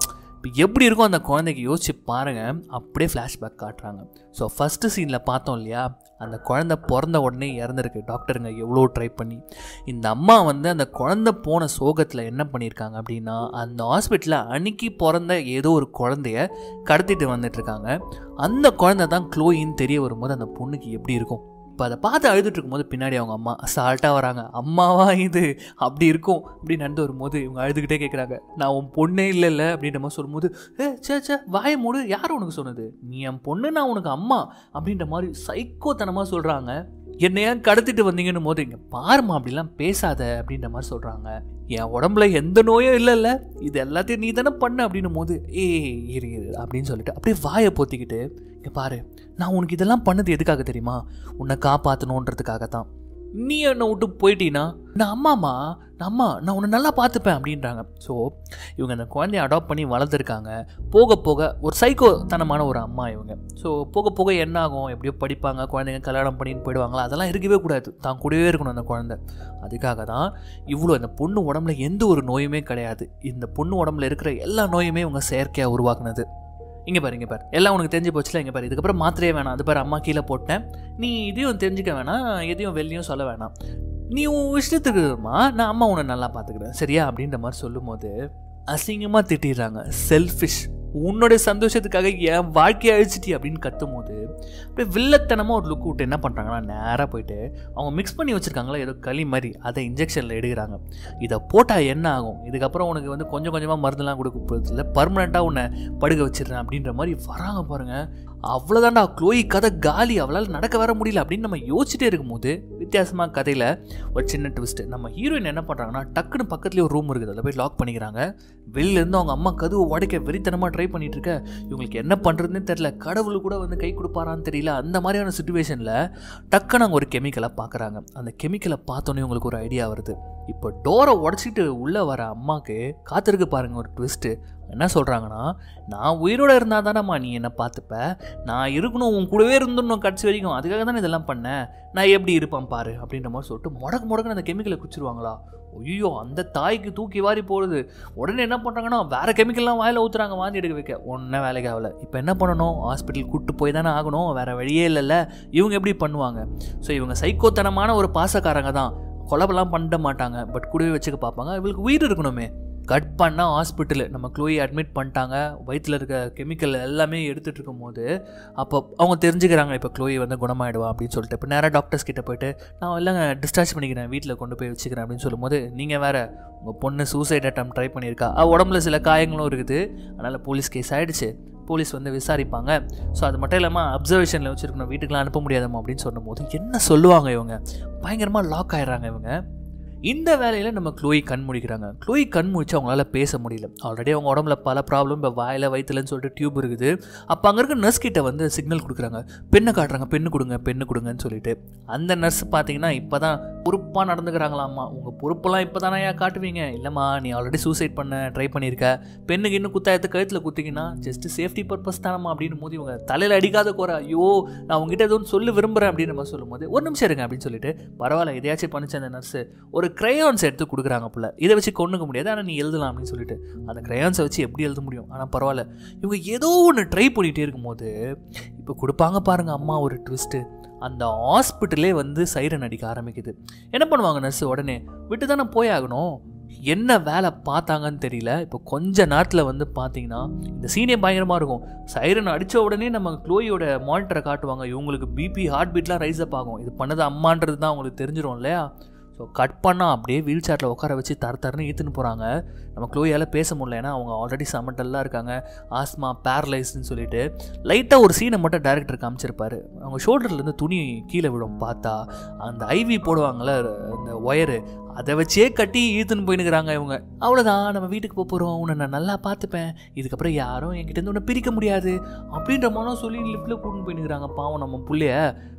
அப்போ எப்படி இருக்கும் அந்த குழந்தைக்கு யோசிச்சு பாருங்கள். அப்படியே ஃப்ளாஷ்பேக் காட்டுறாங்க. ஸோ ஃபஸ்ட்டு சீனில் பார்த்தோம் இல்லையா, அந்த குழந்தை பிறந்த உடனே இறந்துருக்கு. டாக்டருங்க எவ்வளோ ட்ரை பண்ணி இந்த அம்மா வந்து அந்த குழந்தை போன சோகத்தில் என்ன பண்ணியிருக்காங்க அப்படின்னா, அந்த ஹாஸ்பிட்டலில் அன்னைக்கு பிறந்த ஏதோ ஒரு குழந்தைய கடத்திட்டு வந்துட்டுருக்காங்க. அந்த குழந்தை தான் க்ளோயின்னு தெரிய வரும்போது அந்த பொண்ணுக்கு எப்படி இருக்கும்? இப்போ அதை பார்த்து அழுதுட்டு இருக்கும்போது பின்னாடி அவங்க அம்மா சால்ட்டாக வராங்க. அம்மாவா இது அப்படி இருக்கும் அப்படின்னு நடந்து வரும்போது இவங்க அழுதுகிட்டே கேட்குறாங்க, நான் உன் பொண்ணே இல்லை இல்லை அப்படின்ற மாதிரி சொல்லும்போது, ஏ சே சே வாயை மூடு, யார் உனக்கு சொன்னது, நீ என் பொண்ணு, நான் உனக்கு அம்மா அப்படின்ற மாதிரி சைக்கோத்தனமாக சொல்கிறாங்க. என்னை ஏன் கடத்திட்டு வந்தீங்கன்னு போது, இங்கே பாருமா அப்படிலாம் பேசாத அப்படின்ற மாதிரி சொல்கிறாங்க. என் உடம்புல எந்த நோயும் இல்லைல்ல, இது எல்லாத்தையும் நீ தானே பண்ண அப்படின்னும் போது, ஏ இரு இரு அப்படின்னு சொல்லிட்டு அப்படியே வாயை பொத்திக்கிட்டு, இங்கே பாரு நான் உனக்கு இதெல்லாம் பண்ணது எதுக்காக தெரியுமா, உன்னை காப்பாற்றணுன்றதுக்காக தான். நீ என்னை விட்டு போயிட்டீன்னா நான் அம்மாமா, நான் அம்மா, நான் உன்னை நல்லா பார்த்துப்பேன் அப்படின்றாங்க. ஸோ இவங்க அந்த குழந்தைய அடாப்ட் பண்ணி வளர்த்துருக்காங்க. போக போக ஒரு சைக்கோத்தனமான ஒரு அம்மா இவங்க. ஸோ போக போக என்ன ஆகும், எப்படியோ படிப்பாங்க, குழந்தைங்க கல்யாணம் பண்ணின்னு போயிடுவாங்களா, அதெல்லாம் இருக்கவே கூடாது, தான் கூடவே இருக்கணும் அந்த குழந்தை. அதுக்காக தான் இவ்வளோ அந்த பொண்ணு உடம்புல எந்த ஒரு நோயுமே கிடையாது. இந்த பொண்ணு உடம்புல இருக்கிற எல்லா நோயுமே இவங்க செயற்கையாக உருவாக்குனது. இங்கே பாரு இங்கே பாரு எல்லாம் உனக்கு தெரிஞ்சு போச்சுல, இங்கே பாரு இதுக்கப்புறம் மாத்திரையே வேணாம், அது பாரு அம்மா கீழே போட்டேன், நீ இதையும் தெரிஞ்சுக்க வேணாம், எதையும் வெளியும் சொல்ல வேணாம், நீ உன் இஷ்டத்துக்குமா, நான் அம்மா உன்னை நல்லா பார்த்துக்கிறேன் சரியா அப்படின்ற மாதிரி சொல்லும் போது அசிங்கமாக திட்டிடுறாங்க. செல்ஃபிஷ், உன்னுடைய சந்தோஷத்துக்காக என் வாழ்க்கையை அழிச்சிட்டி அப்படின்னு கத்தும் போது அப்படியே வில்லத்தனமாக ஒரு லுக் விட்டு என்ன பண்ணுறாங்கன்னா, நேராக போயிட்டு அவங்க மிக்ஸ் பண்ணி வச்சுருக்காங்களா ஏதோ களி மாதிரி, அதை இன்ஜெக்ஷனில் எடுக்கிறாங்க. இதை போட்டால் என்ன ஆகும், இதுக்கப்புறம் உனக்கு வந்து கொஞ்சம் கொஞ்சமாக மருந்துலாம் கொடுக்க போகிறது இல்லை, பர்மனெண்ட்டாக உன்னை படுக்க வச்சிடுறேன் அப்படின்ற மாதிரி வராங்க பாருங்கள். அவ்வளோதான்டா க்ளோயி கதை காலி, அவளால் நடக்க வர முடியல அப்படின்னு நம்ம யோசிச்சுட்டே இருக்கும்போது வித்தியாசமாக கதையில் ஒரு சின்ன ட்விஸ்ட்டு. நம்ம ஹீரோயின் என்ன பண்ணுறாங்கன்னா, டக்குன்னு பக்கத்துலேயே ஒரு ரூம் இருக்குது, அதில் போய் லாக் பண்ணிக்கிறாங்க. வெளிலேருந்து அவங்க அம்மா கதவு உடைக்க வெறித்தனமாக ட்ரை பண்ணிட்டு இருக்க, இவங்களுக்கு என்ன பண்ணுறதுன்னு தெரியல, கடவுள் கூட வந்து கை கொடுப்பாரான்னு தெரியல. அந்த மாதிரியான சுச்சுவேஷனில் டக்குன்னு அவங்க ஒரு கெமிக்கலை பார்க்குறாங்க. அந்த கெமிக்கலை பார்த்தோன்னே உங்களுக்கு ஒரு ஐடியா வருது. இப்போ டோரை உடச்சிட்டு உள்ளே வர அம்மாவுக்கு காத்திருக்கு பாருங்கள் ஒரு ட்விஸ்ட்டு. என்ன சொல்கிறாங்கன்னா, நான் உயிரோடு இருந்தால் தானேம்மா நீ என்னை பார்த்துப்ப, நான் இருக்கணும் உன் கூடவே இருந்துடணும் கடைசி வரைக்கும், அதுக்காக தானே இதெல்லாம் பண்ணேன், நான் எப்படி இருப்பேன் பாரு அப்படின்ற மாதிரி சொல்லிட்டு முடக்கு முடக்குன்னு அந்த கெமிக்கலை குடிச்சிருவாங்களா. ஐயோ அந்த தாய்க்கு தூக்கி வாரி போடுது. உடனே என்ன பண்ணுறாங்கன்னா, வேறு கெமிக்கல்லாம் வாயில் ஊற்றுறாங்க வாந்தி எடுக்க வைக்க. ஒன்றும் வேலைக்கு ஆகலை. இப்போ என்ன பண்ணணும், ஹாஸ்பிட்டல் கூப்பிட்டு போய் தானே ஆகணும், வேறு வழியே இல்லைல்ல. இவங்க எப்படி பண்ணுவாங்க? ஸோ இவங்க சைக்கோத்தனமான ஒரு பாசக்காரங்க தான், கொலைபெல்லாம் பண்ண மாட்டாங்க, பட் கூடவே வச்சுக்க பார்ப்பாங்க. இவங்களுக்கு உயிர் இருக்கணுமே. கட் பண்ணால் ஹாஸ்பிட்டலு நம்ம க்ளோயை அட்மிட் பண்ணிட்டாங்க, வயிற்றில் இருக்க கெமிக்கல் எல்லாமே எடுத்துகிட்டு இருக்கும் போது அப்போ அவங்க தெரிஞ்சுக்கிறாங்க இப்போ க்ளோயை வந்து குணமாயிடுவா அப்படின்னு சொல்லிட்டு. இப்போ நேராக டாக்டர்ஸ் கிட்ட போய்ட்டு, நான் இல்லைங்க டிஸ்சார்ஜ் பண்ணிக்கிறேன், வீட்டில் கொண்டு போய் வச்சுக்கிறேன் அப்படின்னு சொல்லும்போது, நீங்கள் வேறு உங்கள் பொண்ணு சூசைட் அட்டம் ட்ரை பண்ணியிருக்கா, உடம்புல சில காயங்களும் இருக்குது, அதனால் போலீஸ் கேஸ் ஆகிடுச்சு, போலீஸ் வந்து விசாரிப்பாங்க, ஸோ அது மட்டும் இல்லாமல் அப்சர்வேஷனில் வச்சுருக்கணும், வீட்டுக்கெலாம் அனுப்ப முடியாதம்மா அப்படின்னு சொன்னும் போது என்ன சொல்லுவாங்க இவங்க, பயங்கரமாக லாக் ஆகிடுறாங்க இவங்க. இந்த வேலையில் நம்ம க்ளோயி கண் முடிக்கிறாங்க. க்ளோயி கண் முடிச்சு அவங்களால பேச முடியல. ஆல்ரெடி அவங்க உடம்புல பல ப்ராப்ளம், இப்போ வாயில் வயிற்றுலன்னு சொல்லிட்டு டியூப் இருக்குது. அப்போ அங்கே இருக்க நர்ஸ் கிட்ட வந்து சிக்னல் கொடுக்குறாங்க, பெண்ணை காட்டுறாங்க, பெண்ணு கொடுங்க பெண்ணு கொடுங்கன்னு சொல்லிட்டு. அந்த நர்ஸ் பார்த்தீங்கன்னா இப்போ தான் பொறுப்பாக நடந்துக்கிறாங்களாம்மா. உங்கள் பொறுப்பெல்லாம் இப்போ தானே ஏன் காட்டுவீங்க, இல்லைம்மா நீ ஆல்ரெடி சூசைட் பண்ண ட்ரை பண்ணியிருக்க, பெண்ணுக்கு இன்னும் குத்தாயத்து கழுத்தில் குத்திங்கன்னா ஜஸ்ட் சேஃப்டி பர்பஸ் தானம்மா அப்படின்னு போது இவங்க தலையில் அடிக்காத குறை, ஐயோ நான் உங்ககிட்ட எதுவும் சொல்ல விரும்புகிறேன் அப்படின்னு நம்ம சொல்லும் போது, ஒரு நிமிஷம் இருங்க அப்படின்னு சொல்லிட்டு, பரவாயில்ல இதையாச்சும் பண்ணிச்சு அந்த நர்ஸு, ஒரு கிரையான்ஸ் எடுத்து கொடுக்குறாங்க போல, இதை வச்சு கொண்டுக்க முடியாது ஆனால் நீ எழுதலாம் அப்படின்னு சொல்லிட்டு. அந்த கிரையான்ஸை வச்சு எப்படி எழுத முடியும், ஆனால் பரவாயில்ல. இவங்க ஏதோ ஒன்று ட்ரை பண்ணிகிட்டே இருக்கும்போது இப்போ கொடுப்பாங்க பாருங்கள் அம்மா ஒரு ட்விஸ்ட்டு. அந்த ஹாஸ்பிட்டலே வந்து சைரன் அடிக்க ஆரம்பிக்குது. என்ன பண்ணுவாங்க நர்ஸு, உடனே விட்டு தானே போயாகணும், என்ன வேலை பார்த்தாங்கன்னு தெரியல. இப்போ கொஞ்ச நேரத்தில் வந்து பார்த்தீங்கன்னா இந்த சீனே பயங்கரமாக இருக்கும். சைரன் அடித்த உடனே நம்ம க்ளோயோட மானிட்டரை காட்டுவாங்க, இவங்களுக்கு பிபி ஹார்ட் பீட்லாம் ரைஸ் அப் ஆகும். இது பண்ணது அம்மான்றது தான் அவங்களுக்கு தெரிஞ்சிடும் இல்லையா. ஸோ கட் பண்ணால் அப்படியே வீல் சேரில் உட்கார வச்சு தர தரன்னு ஈத்துன்னு போகிறாங்க. நம்ம க்ளோயால் பேச முடியல, ஏன்னா அவங்க ஆல்ரெடி சமட்டல்லாம் இருக்காங்க, ஆஸ்மா பேரலைஸ்ன்னு சொல்லிட்டு. லைட்டாக ஒரு சீனை மட்டும் டேரக்டர் காமிச்சிருப்பாரு, அவங்க ஷோல்டர்லேருந்து துணி கீழே விடும், பார்த்தா அந்த ஐவி போடுவாங்கள்ல அந்த ஒயரு, அதை வச்சே கட்டி ஈத்துன்னு போயினுக்கிறாங்க இவங்க. அவ்வளோதான் நம்ம வீட்டுக்கு போக போகிறோம், உன்னை நான் நல்லா பார்த்துப்பேன், இதுக்கப்புறம் யாரும் என்கிட்ட இருந்து உன்னை பிரிக்க முடியாது அப்படின்ற மாதிரி சொல்லி லிஃப்ட்டில் கூட்டின்னு போயினுக்கிறாங்க பாவம் நம்ம புள்ளைய.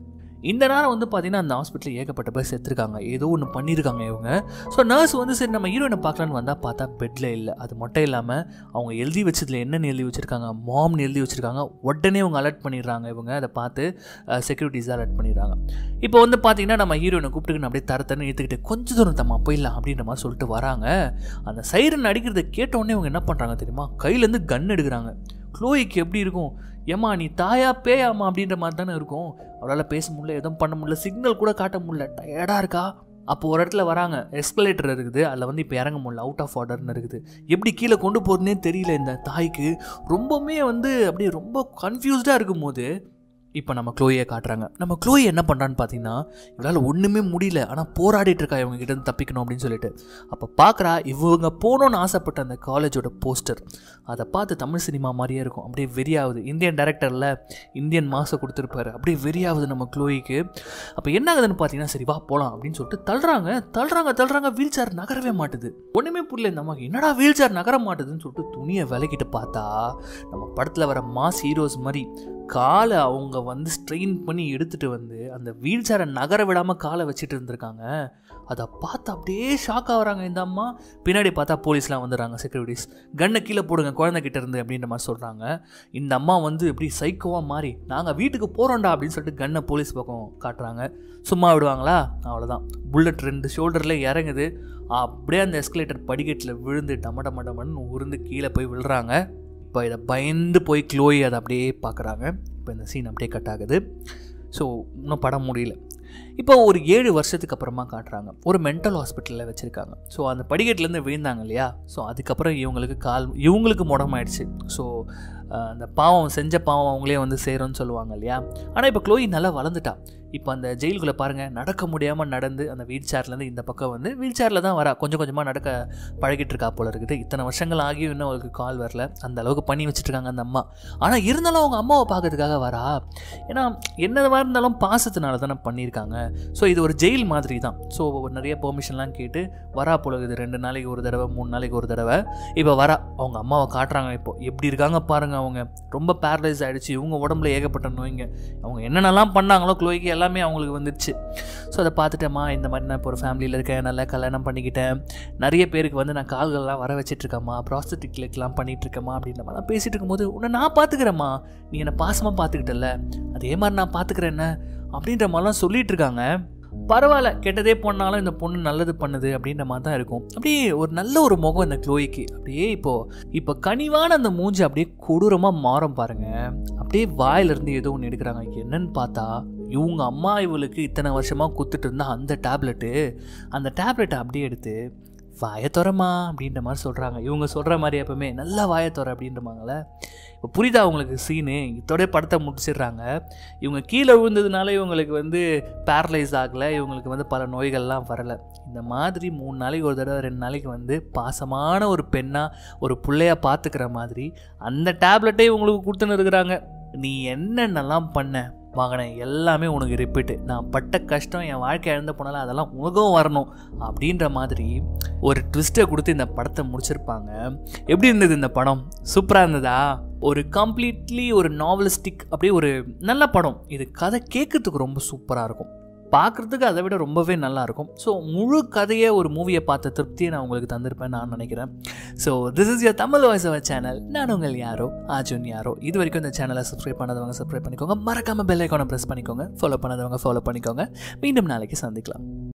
இந்த நேரம் வந்து பார்த்தீங்கன்னா அந்த ஹாஸ்பிட்டலில் ஏகப்பட்ட பேர் செத்துருக்காங்க, ஏதோ ஒன்று பண்ணியிருக்காங்க இவங்க. ஸோ நர்ஸ் வந்து சரி நம்ம ஹீரோயினை பார்க்கலான்னு வந்தால் பார்த்தா பெட்டில் இல்லை. அது மட்டும் இல்லாமல் அவங்க எழுதி வச்சதில் என்னென்னு எழுதி வச்சுருக்காங்க, மாம்னு எழுதி வச்சுருக்காங்க. உடனே அவங்க அலர்ட் பண்ணிடுறாங்க. இவங்க அதை பார்த்து செக்யூரிட்டிஸாக அலர்ட் பண்ணிடுறாங்க. இப்போ வந்து பார்த்தீங்கன்னா நம்ம ஹீரோயினை கூப்பிட்டுக்கின்னு அப்படியே தர தரன்னு ஏற்றுக்கிட்டு கொஞ்சம் தூரம் தம்மா போயிடலாம் அப்படின்ற மாதிரி சொல்லிட்டு வராங்க. அந்த சைரன் அடிக்கிறத கேட்டோடனே இவங்க என்ன பண்ணுறாங்க தெரியுமா, கையிலேருந்து கன் எடுக்கிறாங்க. க்ளோய்க்கு எப்படி இருக்கும், ஏம்மா நீ தாயா பேயாமா அப்படின்ற மாதிரி தானே இருக்கும். அவரால் பேச முடியல, எதுவும் பண்ண முடியல, சிக்னல் கூட காட்ட முடியல, டயர்டாக இருக்கா. அப்போ ஒரு இடத்துல வராங்க, எஸ்கலேட்டர் இருக்குது, அதில் வந்து இப்போ இறங்க முடியல, அவுட் ஆஃப் ஆர்டர்னு இருக்குது. எப்படி கீழே கொண்டு போகிறதுனே தெரியல இந்த தாய்க்கு. ரொம்பவுமே வந்து அப்படியே ரொம்ப கன்ஃபியூஸ்டாக இருக்கும் போது இப்போ நம்ம க்ளோயை காட்டுறாங்க. நம்ம க்ளோய் என்ன பண்ணுறான்னு பார்த்தீங்கன்னா, இவளால் ஒன்றுமே முடியல, ஆனால் போராடிட்டு இருக்கா இவங்க கிட்டேருந்து தப்பிக்கணும் அப்படின்னு சொல்லிட்டு. அப்போ பார்க்குறா இவங்க போகணுன்னு ஆசைப்பட்ட அந்த காலேஜோட போஸ்டர். அதை பார்த்து தமிழ் சினிமா மாதிரியே இருக்கும், அப்படியே வெறியாகுது. இந்தியன் டைரக்டரில் இந்தியன் மாசை கொடுத்துருப்பாரு, அப்படியே வெறியாகுது நம்ம க்ளோய்க்கு. அப்போ என்ன ஆகுதுன்னு பார்த்தீங்கன்னா, சரி வா போகலாம் அப்படின்னு சொல்லிட்டு தள்ளுறாங்க தள்ளுறாங்க தள்ளுறாங்க வீல் சேர் நகரவே மாட்டுது. ஒன்றுமே புரியல இந்த அம்மாக்கு, என்னடா வீல் சேர் நகர மாட்டுதுன்னு சொல்லிட்டு துணியை விலகிட்டு பார்த்தா நம்ம படத்தில் வர மாஸ் ஹீரோஸ் மாதிரி காலை அவங்க வந்து ஸ்ட்ரெயின் பண்ணி எடுத்துகிட்டு வந்து அந்த வீல் சேரை நகர விடாமல் காலை வச்சுட்டு இருந்திருக்காங்க. அதை பார்த்து அப்படியே ஷாக் ஆகுறாங்க இந்த அம்மா. பின்னாடி பார்த்தா போலீஸ்லாம் வந்துடுறாங்க, செக்யூரிட்டிஸ். கன்னை கீழே போடுங்க குழந்தைகிட்ட இருந்து அப்படின்ற மாதிரி சொல்கிறாங்க. இந்த அம்மா வந்து எப்படி சைக்கோவாக மாறி நாங்கள் வீட்டுக்கு போகிறோம்டா அப்படின்னு சொல்லிட்டு கன்னை போலீஸ் பக்கம் காட்டுறாங்க. சும்மா விடுவாங்களா, அவ்வளோதான். புல்லட் ரெண்டு ஷோல்டரில் இறங்குது, அப்படியே அந்த எஸ்கலேட்டர் படிக்கட்டில் விழுந்து டம டம டமன்னு உருந்து கீழே போய் விழுறாங்க. இப்போ இதை பயந்து போய் க்ளோய் அதை அப்படியே பார்க்குறாங்க. இப்போ இந்த சீன் அப்படியே கட் ஆகுது. ஸோ இன்னும் படம் முடியல. இப்போ ஒரு ஏழு வருஷத்துக்கு அப்புறமா காட்டுறாங்க, ஒரு மென்டல் ஹாஸ்பிட்டலில் வச்சுருக்காங்க. ஸோ அந்த படிக்கட்டிலேருந்து விழுந்தாங்க இல்லையா, ஸோ அதுக்கப்புறம் இவங்களுக்கு கால் இவங்களுக்கு முடமாயிடுச்சு. ஸோ அந்த பாவம் செஞ்ச பாவம் அவங்களே வந்து சேரும்னு சொல்லுவாங்க இல்லையா. ஆனால் இப்போ க்ளோய் நல்லா வளர்ந்துட்டா. இப்போ அந்த ஜெயிலுக்குள்ளே பாருங்கள், நடக்க முடியாமல் நடந்து அந்த வீல் சேர்லேருந்து இந்த பக்கம் வந்து வீல் சேரில் தான் வரா, கொஞ்சம் கொஞ்சமாக நடக்க பழகிட்டு இருக்கா போல இருக்குது. இத்தனை வருஷங்கள் ஆகியும் இன்னும் அவளுக்கு கால் வரல, அந்த அளவுக்கு பண்ணி வச்சுட்ருக்காங்க அந்த அம்மா. ஆனால் இருந்தாலும் அவங்க அம்மாவை பார்க்கறதுக்காக வரா. ஏன்னா என்னவாக இருந்தாலும் பாசத்தினால தானே பண்ணியிருக்காங்க. ஸோ இது ஒரு ஜெயில் மாதிரி தான். ஸோ நிறைய பெர்மிஷன்லாம் கேட்டு வரா போல இருக்குது. ரெண்டு நாளைக்கு ஒரு தடவை, மூணு நாளைக்கு ஒரு தடவை இப்போ வரா. அவங்க அம்மாவை காட்டுறாங்க. இப்போ எப்படி இருக்காங்க பாருங்கள். அவங்க ரொம்ப பேரலைஸ் ஆகிடுச்சு, இவங்க உடம்புல ஏகப்பட்ட நோய்ங்க. அவங்க என்னென்னலாம் பண்ணாங்களோ க்ளோய்க்கு எல்லாமே அவங்களுக்கு வந்துடுச்சு. ஸோ அதை பார்த்துட்டேம்மா, இந்த மாதிரி நான் இப்போ ஒரு ஃபேமிலியில் இருக்கேன், நல்லா கல்யாணம் பண்ணிக்கிட்டேன், நிறைய பேருக்கு வந்து நான் கால்கள்லாம் வர வச்சிட்ருக்கேம்மா, ப்ராஸ்தட்டிக் லெக்லாம் பண்ணிகிட்ருக்கேம்மா அப்படின்ற மாதிரி பேசிகிட்டு இருக்கும்போது, உன்னை நான் பார்த்துக்கிறேம்மா, நீ என்னை பாசமாக பார்த்துக்கிட்டல, அதே மாதிரி நான் பார்த்துக்கிறேன் என்ன அப்படின்ற மாதிரிலாம் சொல்லிகிட்டு இருக்காங்க. பரவாயில்ல, கெட்டதே பண்ணாலும் இந்த பொண்ணு நல்லது பண்ணுது அப்படின்ற மாதிரி தான் இருக்கும். அப்படியே ஒரு நல்ல ஒரு முகம் இந்த க்ளோய்க்கு. அப்படியே இப்போது இப்போ கனிவான அந்த மூஞ்சி அப்படியே கொடூரமாக மாறும் பாருங்கள். அப்படியே வாயிலிருந்து ஏதோ ஒன்று எடுக்கிறாங்க. என்னன்னு பார்த்தா இவங்க அம்மா இவளுக்கு இத்தனை வருஷமாக குத்துட்டு இருந்தா அந்த டேப்லெட்டு, அந்த டேப்லெட்டை அப்படியே எடுத்து வாயத்தொரமா அப்படின்ற மாதிரி சொல்கிறாங்க. இவங்க சொல்கிற மாதிரி எப்பவுமே நல்லா வாயத்தொர அப்படின்றமாங்களே. இப்போ புரியுதா அவங்களுக்கு சீனு. இதோடய படத்தை முடிச்சிடுறாங்க. இவங்க கீழே விழுந்ததுனால இவங்களுக்கு வந்து பேரலைஸ் ஆகலை, இவங்களுக்கு வந்து பல நோய்கள்லாம் வரலை. இந்த மாதிரி மூணு நாளைக்கு ஒரு தடவை ரெண்டு நாளைக்கு வந்து பாசமான ஒரு பெண்ணாக ஒரு பிள்ளையாக பார்த்துக்கிற மாதிரி அந்த டேப்லெட்டே இவங்களுக்கு கொடுத்துன்னு இருக்கிறாங்க. நீ என்னென்னலாம் பண்ண மகனை, எல்லாமே உனக்கு ரிப்பீட்டு. நான் பட்ட கஷ்டம் என் வாழ்க்கை இழந்து போனாலும் அதெல்லாம் உனக்கும் வரணும் அப்படின்ற மாதிரி ஒரு ட்விஸ்ட்டை கொடுத்து இந்த படத்தை முடிச்சிருப்பாங்க. எப்படி இருந்தது இந்த படம்? சூப்பராக இருந்ததா? ஒரு கம்ப்ளீட்லி ஒரு நாவலிஸ்டிக், அப்படியே ஒரு நல்ல படம். இது கதை கேட்கறதுக்கு ரொம்ப சூப்பராக இருக்கும், பார்க்குறதுக்கு அதை விட ரொம்பவே நல்லாயிருக்கும். ஸோ முழு கதையை ஒரு மூவியை பார்த்த திருப்தியை நான் உங்களுக்கு தந்திருப்பேன் நான் நினைக்கிறேன். So this is your Tamil voice over channel. நான் உங்கள் யாரோ அர்ஜுன் யாரோ. இது வரைக்கும் இந்த சேனலை சப்ஸ்கிரைப் பண்ணாதவங்க சப்ஸ்கிரைப் பண்ணிக்கோங்க, மறக்காமல் பெல் ஐக்கானை ப்ரெஸ் பண்ணிக்கோங்க, ஃபாலோ பண்ணாதவங்க ஃபாலோ பண்ணிக்கோங்க. மீண்டும் நாளைக்கு சந்திக்கலாம்.